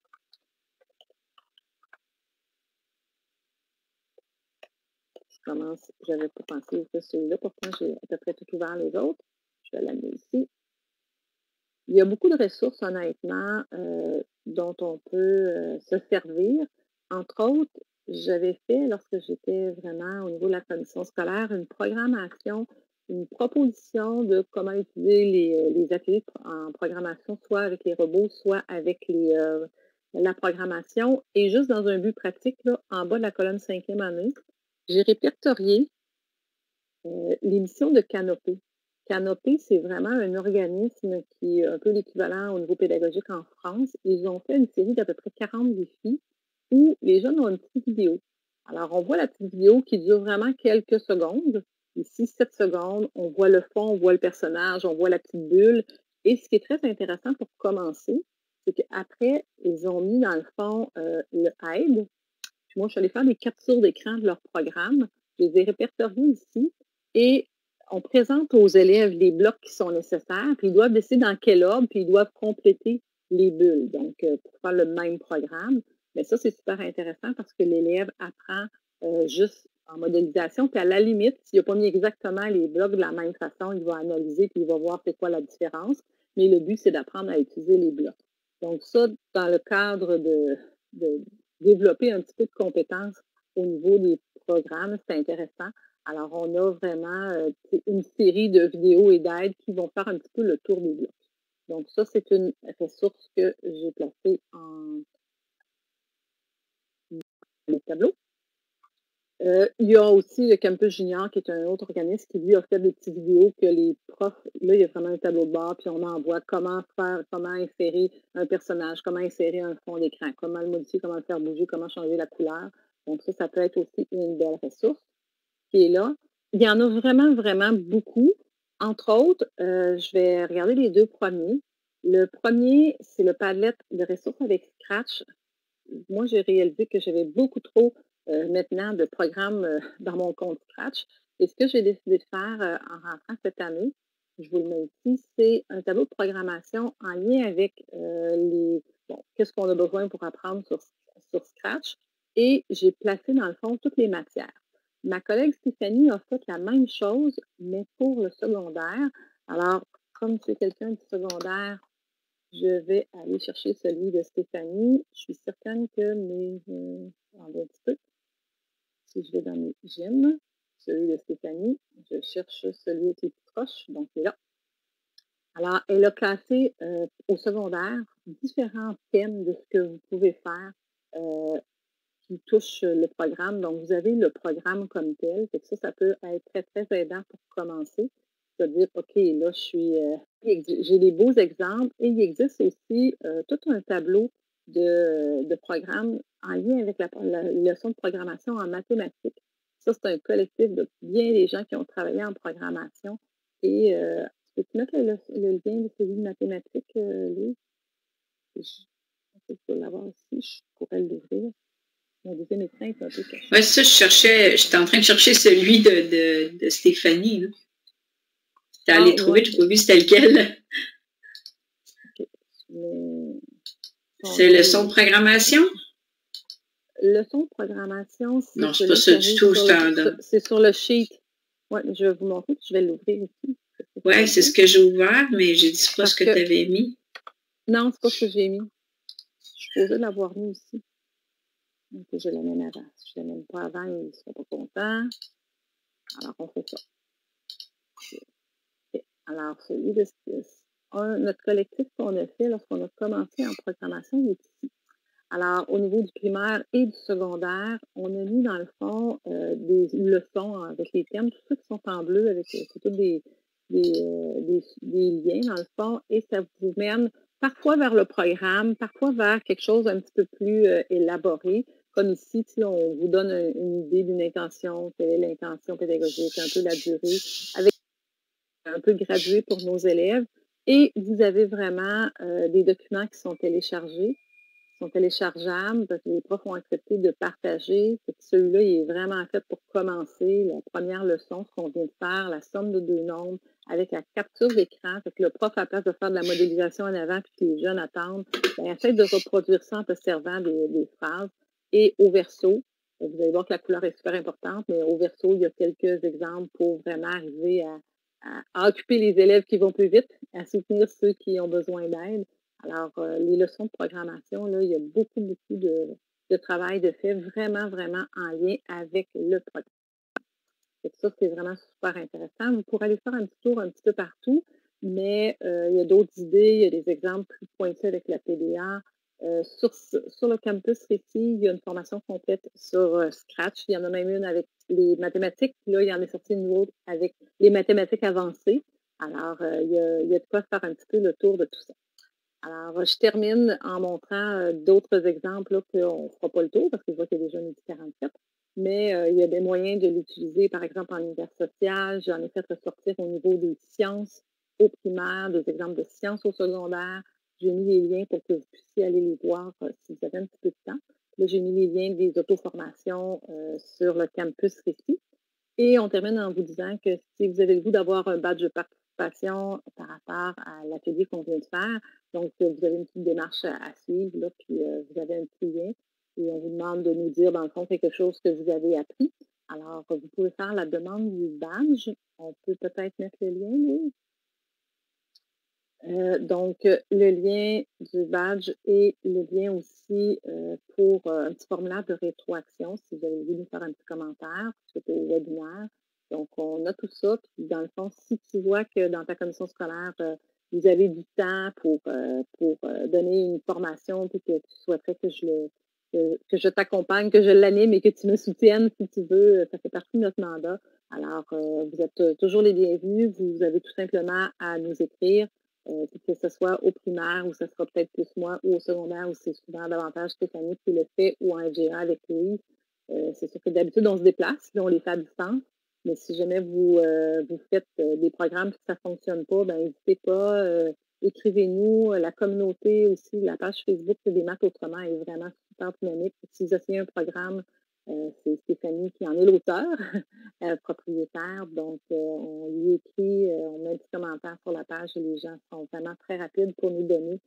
commence. J'avais pas pensé ouvrir celui-là, pourtant j'ai à peu près tout ouvert les autres. Je vais l'amener ici. Il y a beaucoup de ressources, honnêtement, dont on peut se servir. Entre autres, j'avais fait, lorsque j'étais vraiment au niveau de la commission scolaire, une programmation, une proposition de comment utiliser les ateliers en programmation, soit avec les robots, soit avec la programmation. Et juste dans un but pratique, là, en bas de la colonne 5e année, j'ai répertorié l'émission de Canopé. Canopé, c'est vraiment un organisme qui est un peu l'équivalent au niveau pédagogique en France. Ils ont fait une série d'à peu près 40 défis où les jeunes ont une petite vidéo. Alors, on voit la petite vidéo qui dure vraiment quelques secondes. Ici, 7 secondes. On voit le fond, on voit le personnage, on voit la petite bulle. Et ce qui est très intéressant pour commencer, c'est qu'après, ils ont mis dans le fond le aide. Puis moi, je suis allée faire des captures d'écran de leur programme. Je les ai répertoriés ici. Et on présente aux élèves les blocs qui sont nécessaires, puis ils doivent décider dans quel ordre, puis ils doivent compléter les bulles. Donc, pour faire le même programme. Mais ça, c'est super intéressant parce que l'élève apprend juste en modélisation, puis à la limite, s'il n'a pas mis exactement les blocs de la même façon, il va analyser, puis il va voir c'est quoi la différence. Mais le but, c'est d'apprendre à utiliser les blocs. Donc, ça, dans le cadre de développer un petit peu de compétences au niveau des programmes, c'est intéressant. Alors, on a vraiment une série de vidéos et d'aides qui vont faire un petit peu le tour des blocs. Donc, ça, c'est une ressource que j'ai placée en tableau. Il y a aussi le Campus Junior, qui est un autre organisme qui, lui, a fait des petites vidéos que les profs, là, il y a vraiment un tableau de bord, puis on envoie comment insérer un personnage, comment insérer un fond d'écran, comment le modifier, comment le faire bouger, comment changer la couleur. Donc, ça peut être aussi une belle ressource qui est là. Il y en a vraiment, vraiment beaucoup. Entre autres, je vais regarder les 2 premiers. Le premier, c'est le Padlet de ressources avec Scratch. Moi, j'ai réalisé que j'avais beaucoup trop maintenant de programmes dans mon compte Scratch. Et ce que j'ai décidé de faire en rentrant cette année, je vous le mets ici, c'est un tableau de programmation en lien avec qu'est-ce qu'on a besoin pour apprendre sur Scratch. Et j'ai placé dans le fond toutes les matières. Ma collègue Stéphanie a fait la même chose, mais pour le secondaire. Alors, comme c'est quelqu'un du secondaire, je vais aller chercher celui de Stéphanie. Je suis certaine que attendez un petit peu. Si je vais dans mes gyms, celui de Stéphanie, je cherche celui avec les petites roches, donc il est là. Alors, elle a classé au secondaire différents thèmes de ce que vous pouvez faire qui touchent le programme. Donc, vous avez le programme comme tel. Fait que ça peut être très, très aidant pour commencer. C'est-à-dire, OK, là, j'ai des beaux exemples et il existe aussi tout un tableau de programmes en lien avec la leçon de programmation en mathématiques. Ça, c'est un collectif de bien des gens qui ont travaillé en programmation. Et peux-tu mettre le lien de celui de mathématiques, Lise? Je peux l'avoir aussi, je pourrais l'ouvrir. Mon deuxième écran est un peu caché. Oui, ça, j'étais en train de chercher celui de Stéphanie. J'étais allée trouver, je n'ai pas vu c'était lequel. Okay. C'est leçon de programmation? Leçon de programmation, c'est... Non, c'est pas ça du tout. C'est sur le sheet. Oui, je vais vous montrer, puis je vais l'ouvrir ici. Oui, c'est ce que j'ai ouvert, mais j'ai dit pas ce que tu avais mis. Non, c'est pas ce que j'ai mis. Je suis supposée l'avoir mis ici. Donc, je l'amène avant. Si je ne l'amène pas avant, ils ne seront pas contents. Alors, on fait ça. Okay. Alors, celui de notre collectif qu'on a fait lorsqu'on a commencé en programmation, il est ici. Alors, au niveau du primaire et du secondaire, on a mis dans le fond des leçons avec les thèmes, tous ceux qui sont en bleu, avec tous des liens dans le fond, et ça vous mène parfois vers le programme, parfois vers quelque chose d'un petit peu plus élaboré. Comme ici, on vous donne une idée d'une intention, quelle est l'intention pédagogique, un peu la durée, avec un peu gradué pour nos élèves. Et vous avez vraiment des documents qui sont téléchargés, sont téléchargeables, parce que les profs ont accepté de partager. Celui-là, il est vraiment fait pour commencer la première leçon, ce qu'on vient de faire, la somme de deux nombres, avec la capture d'écran. Fait que le prof, à la place de faire de la modélisation en avant, puis que les jeunes attendent, essaie de reproduire ça en observant des phrases. Et au verso, vous allez voir que la couleur est super importante, mais au verso, il y a quelques exemples pour vraiment arriver à occuper les élèves qui vont plus vite, à soutenir ceux qui ont besoin d'aide. Alors, les leçons de programmation, là, il y a beaucoup de travail de fait vraiment, vraiment en lien avec le programme. Et ça, c'est vraiment super intéressant. Vous pourrez aller faire un petit tour un petit peu partout, mais il y a d'autres idées, il y a des exemples plus pointus avec la PDA. Sur le campus Récit, il y a une formation complète sur Scratch. Il y en a même une avec les mathématiques. Puis là, il y en est sorti une autre avec les mathématiques avancées. Alors, il y a de quoi faire un petit peu le tour de tout ça. Alors, je termine en montrant d'autres exemples qu'on ne fera pas le tour parce que je vois qu'il y a déjà midi 47. Mais il y a des moyens de l'utiliser, par exemple, en univers social. J'en ai fait ressortir au niveau des sciences au primaire, des exemples de sciences au secondaire. J'ai mis les liens pour que vous puissiez aller les voir si vous avez un petit peu de temps. Là, j'ai mis les liens des auto-formations sur le campus Récit. Et on termine en vous disant que si vous avez le goût d'avoir un badge de participation par rapport à l'atelier qu'on vient de faire, donc vous avez une petite démarche à suivre, là, puis vous avez un petit lien et on vous demande de nous dire, dans le fond, quelque chose que vous avez appris. Alors, vous pouvez faire la demande du badge. On peut peut-être mettre le lien, oui. Donc, le lien du badge et le lien aussi pour un petit formulaire de rétroaction, si vous avez voulu nous faire un petit commentaire suite au webinaire. Donc, on a tout ça. Puis, dans le fond, si tu vois que dans ta commission scolaire, vous avez du temps pour donner une formation, puis que tu souhaiterais que je t'accompagne, que je l'anime et que tu me soutiennes si tu veux, ça fait partie de notre mandat. Alors, vous êtes toujours les bienvenus. Vous avez tout simplement à nous écrire. Que ce soit au primaire où ça sera peut-être plus moi ou au secondaire où c'est souvent davantage Stéphanie qui le fait ou en FGA avec Louise. C'est sûr que d'habitude, on se déplace, puis on les fait à distance. Mais si jamais vous faites des programmes et que ça ne fonctionne pas, ben n'hésitez pas, écrivez-nous. La communauté aussi, la page Facebook des maths autrement est vraiment super dynamique. Si vous essayez un programme, c'est Stéphanie qui en est l'auteur, propriétaire. Donc, on lui écrit, on met un petit commentaire sur la page et les gens sont vraiment très rapides pour nous donner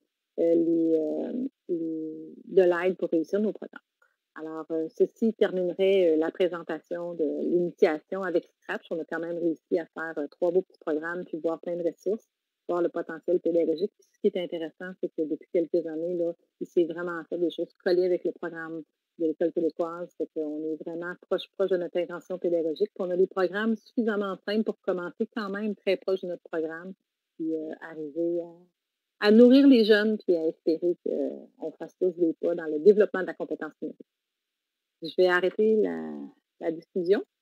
de l'aide pour réussir nos programmes. Alors, ceci terminerait la présentation de l'initiation avec Scratch. On a quand même réussi à faire 3 beaux petits programmes puis voir plein de ressources, voir le potentiel pédagogique. Puis, ce qui est intéressant, c'est que depuis quelques années, là, il s'est vraiment fait des choses collées avec le programme de l'École québécoise. Fait qu'on est vraiment proche de notre intention pédagogique. Puis on a des programmes suffisamment simples pour commencer quand même très proche de notre programme, puis arriver à nourrir les jeunes, puis à espérer qu'on fasse tous des pas dans le développement de la compétence numérique. Je vais arrêter la diffusion.